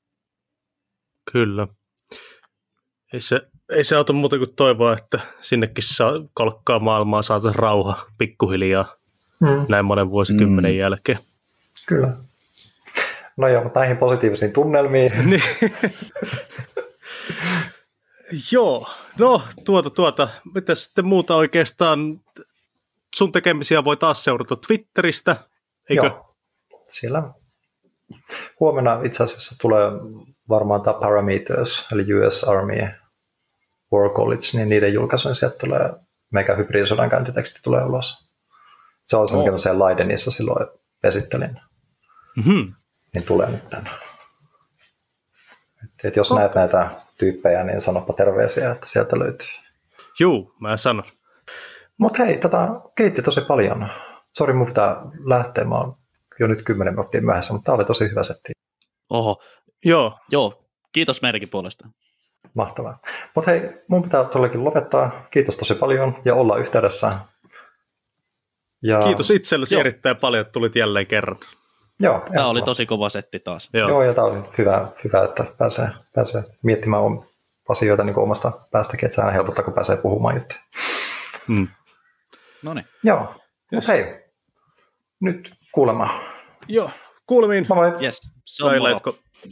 Kyllä. Ei se, ei se auta muuta kuin toivoa, että sinnekin saa kolkkaa maailmaa, saataisiin rauha pikkuhiljaa mm. näin monen vuosikymmenen mm. jälkeen. Kyllä. No joo, mutta näihin positiivisiin tunnelmiin. Joo, no tuota tuota, mitä sitten muuta oikeastaan, sun tekemisiä voi taas seurata Twitteristä, eikö? Joo, siellä huomenna itse asiassa tulee varmaan tämä Parameters, eli U S Army War College, niin niiden julkaisujen sieltä tulee meikä hybridisodankäyntiteksti tulee ulos. Se on se, mikä mä siellä Leidenissa silloin esittelin. Mm-hmm. Niin tulee nyt tänne. Et, et jos oh. näet näitä tyyppejä, niin sanoppa terveisiä, että sieltä löytyy. Juu, mä sanon. Mutta hei, tätä kiitti tosi paljon. Sori, mun pitää lähteä. Mä oon jo nyt kymmenen minuuttia myöhässä, mutta tää oli tosi hyvä setti. Oho. Joo. Joo. Kiitos meidänkin puolesta. Mahtavaa. Mutta hei, mun pitää todellakin lopettaa. Kiitos tosi paljon ja olla yhteydessä. Ja... Kiitos itsellesi Joo. erittäin paljon, että tulit jälleen kerran. Joo, tämä oli tosi kova setti taas. Joo, Joo ja tämä oli hyvä, hyvä että pääsee, pääsee miettimään asioita niin omasta päästäkin, että se aina helpottaa, kun pääsee puhumaan juttuja. Mm. Noniin. Joo, mutta hei, nyt kuulemaan. Joo, kuulemiin. Moi moi. Yes, se on moro.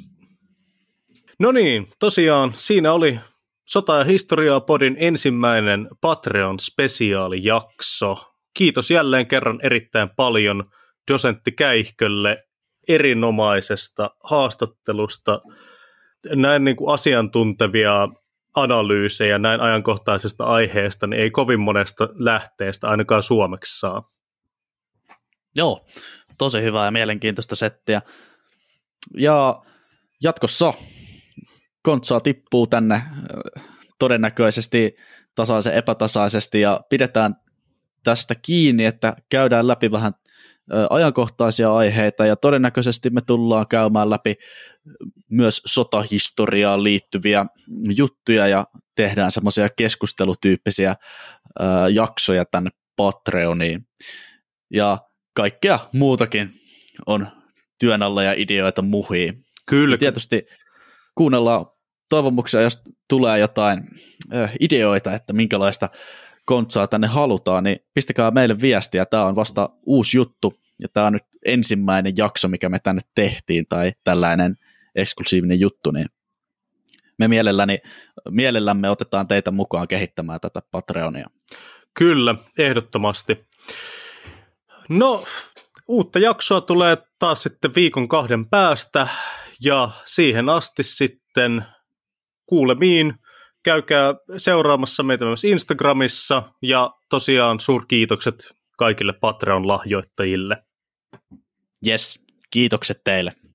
No niin, tosiaan siinä oli Sota ja historiaa podin ensimmäinen Patreon-spesiaalijakso. Kiitos jälleen kerran erittäin paljon dosentti Käihkölle erinomaisesta haastattelusta. Näin niin kuin asiantuntevia analyysejä näin ajankohtaisesta aiheesta, niin ei kovin monesta lähteestä ainakaan suomeksi saa. Joo, tosi hyvää ja mielenkiintoista settiä. Ja jatkossa kontsaa tippuu tänne todennäköisesti tasaisen epätasaisesti ja pidetään tästä kiinni, että käydään läpi vähän ajankohtaisia aiheita ja todennäköisesti me tullaan käymään läpi myös sotahistoriaan liittyviä juttuja ja tehdään semmoisia keskustelutyyppisiä jaksoja tänne Patreoniin ja kaikkea muutakin on työn alla ja ideoita muhii. Kyllä. Ja tietysti kuunnellaan toivomuksia, jos tulee jotain äh, ideoita, että minkälaista kontsaa tänne halutaan, niin pistäkää meille viestiä. Tämä on vasta uusi juttu, ja tämä on nyt ensimmäinen jakso, mikä me tänne tehtiin, tai tällainen eksklusiivinen juttu, niin me mielelläni, mielellämme otetaan teitä mukaan kehittämään tätä Patreonia. Kyllä, ehdottomasti. No, uutta jaksoa tulee taas sitten viikon kahden päästä, ja siihen asti sitten kuulemiin. Käykää seuraamassa meitä myös Instagramissa, ja tosiaan suurkiitokset kaikille Patreon-lahjoittajille. Yes, kiitokset teille.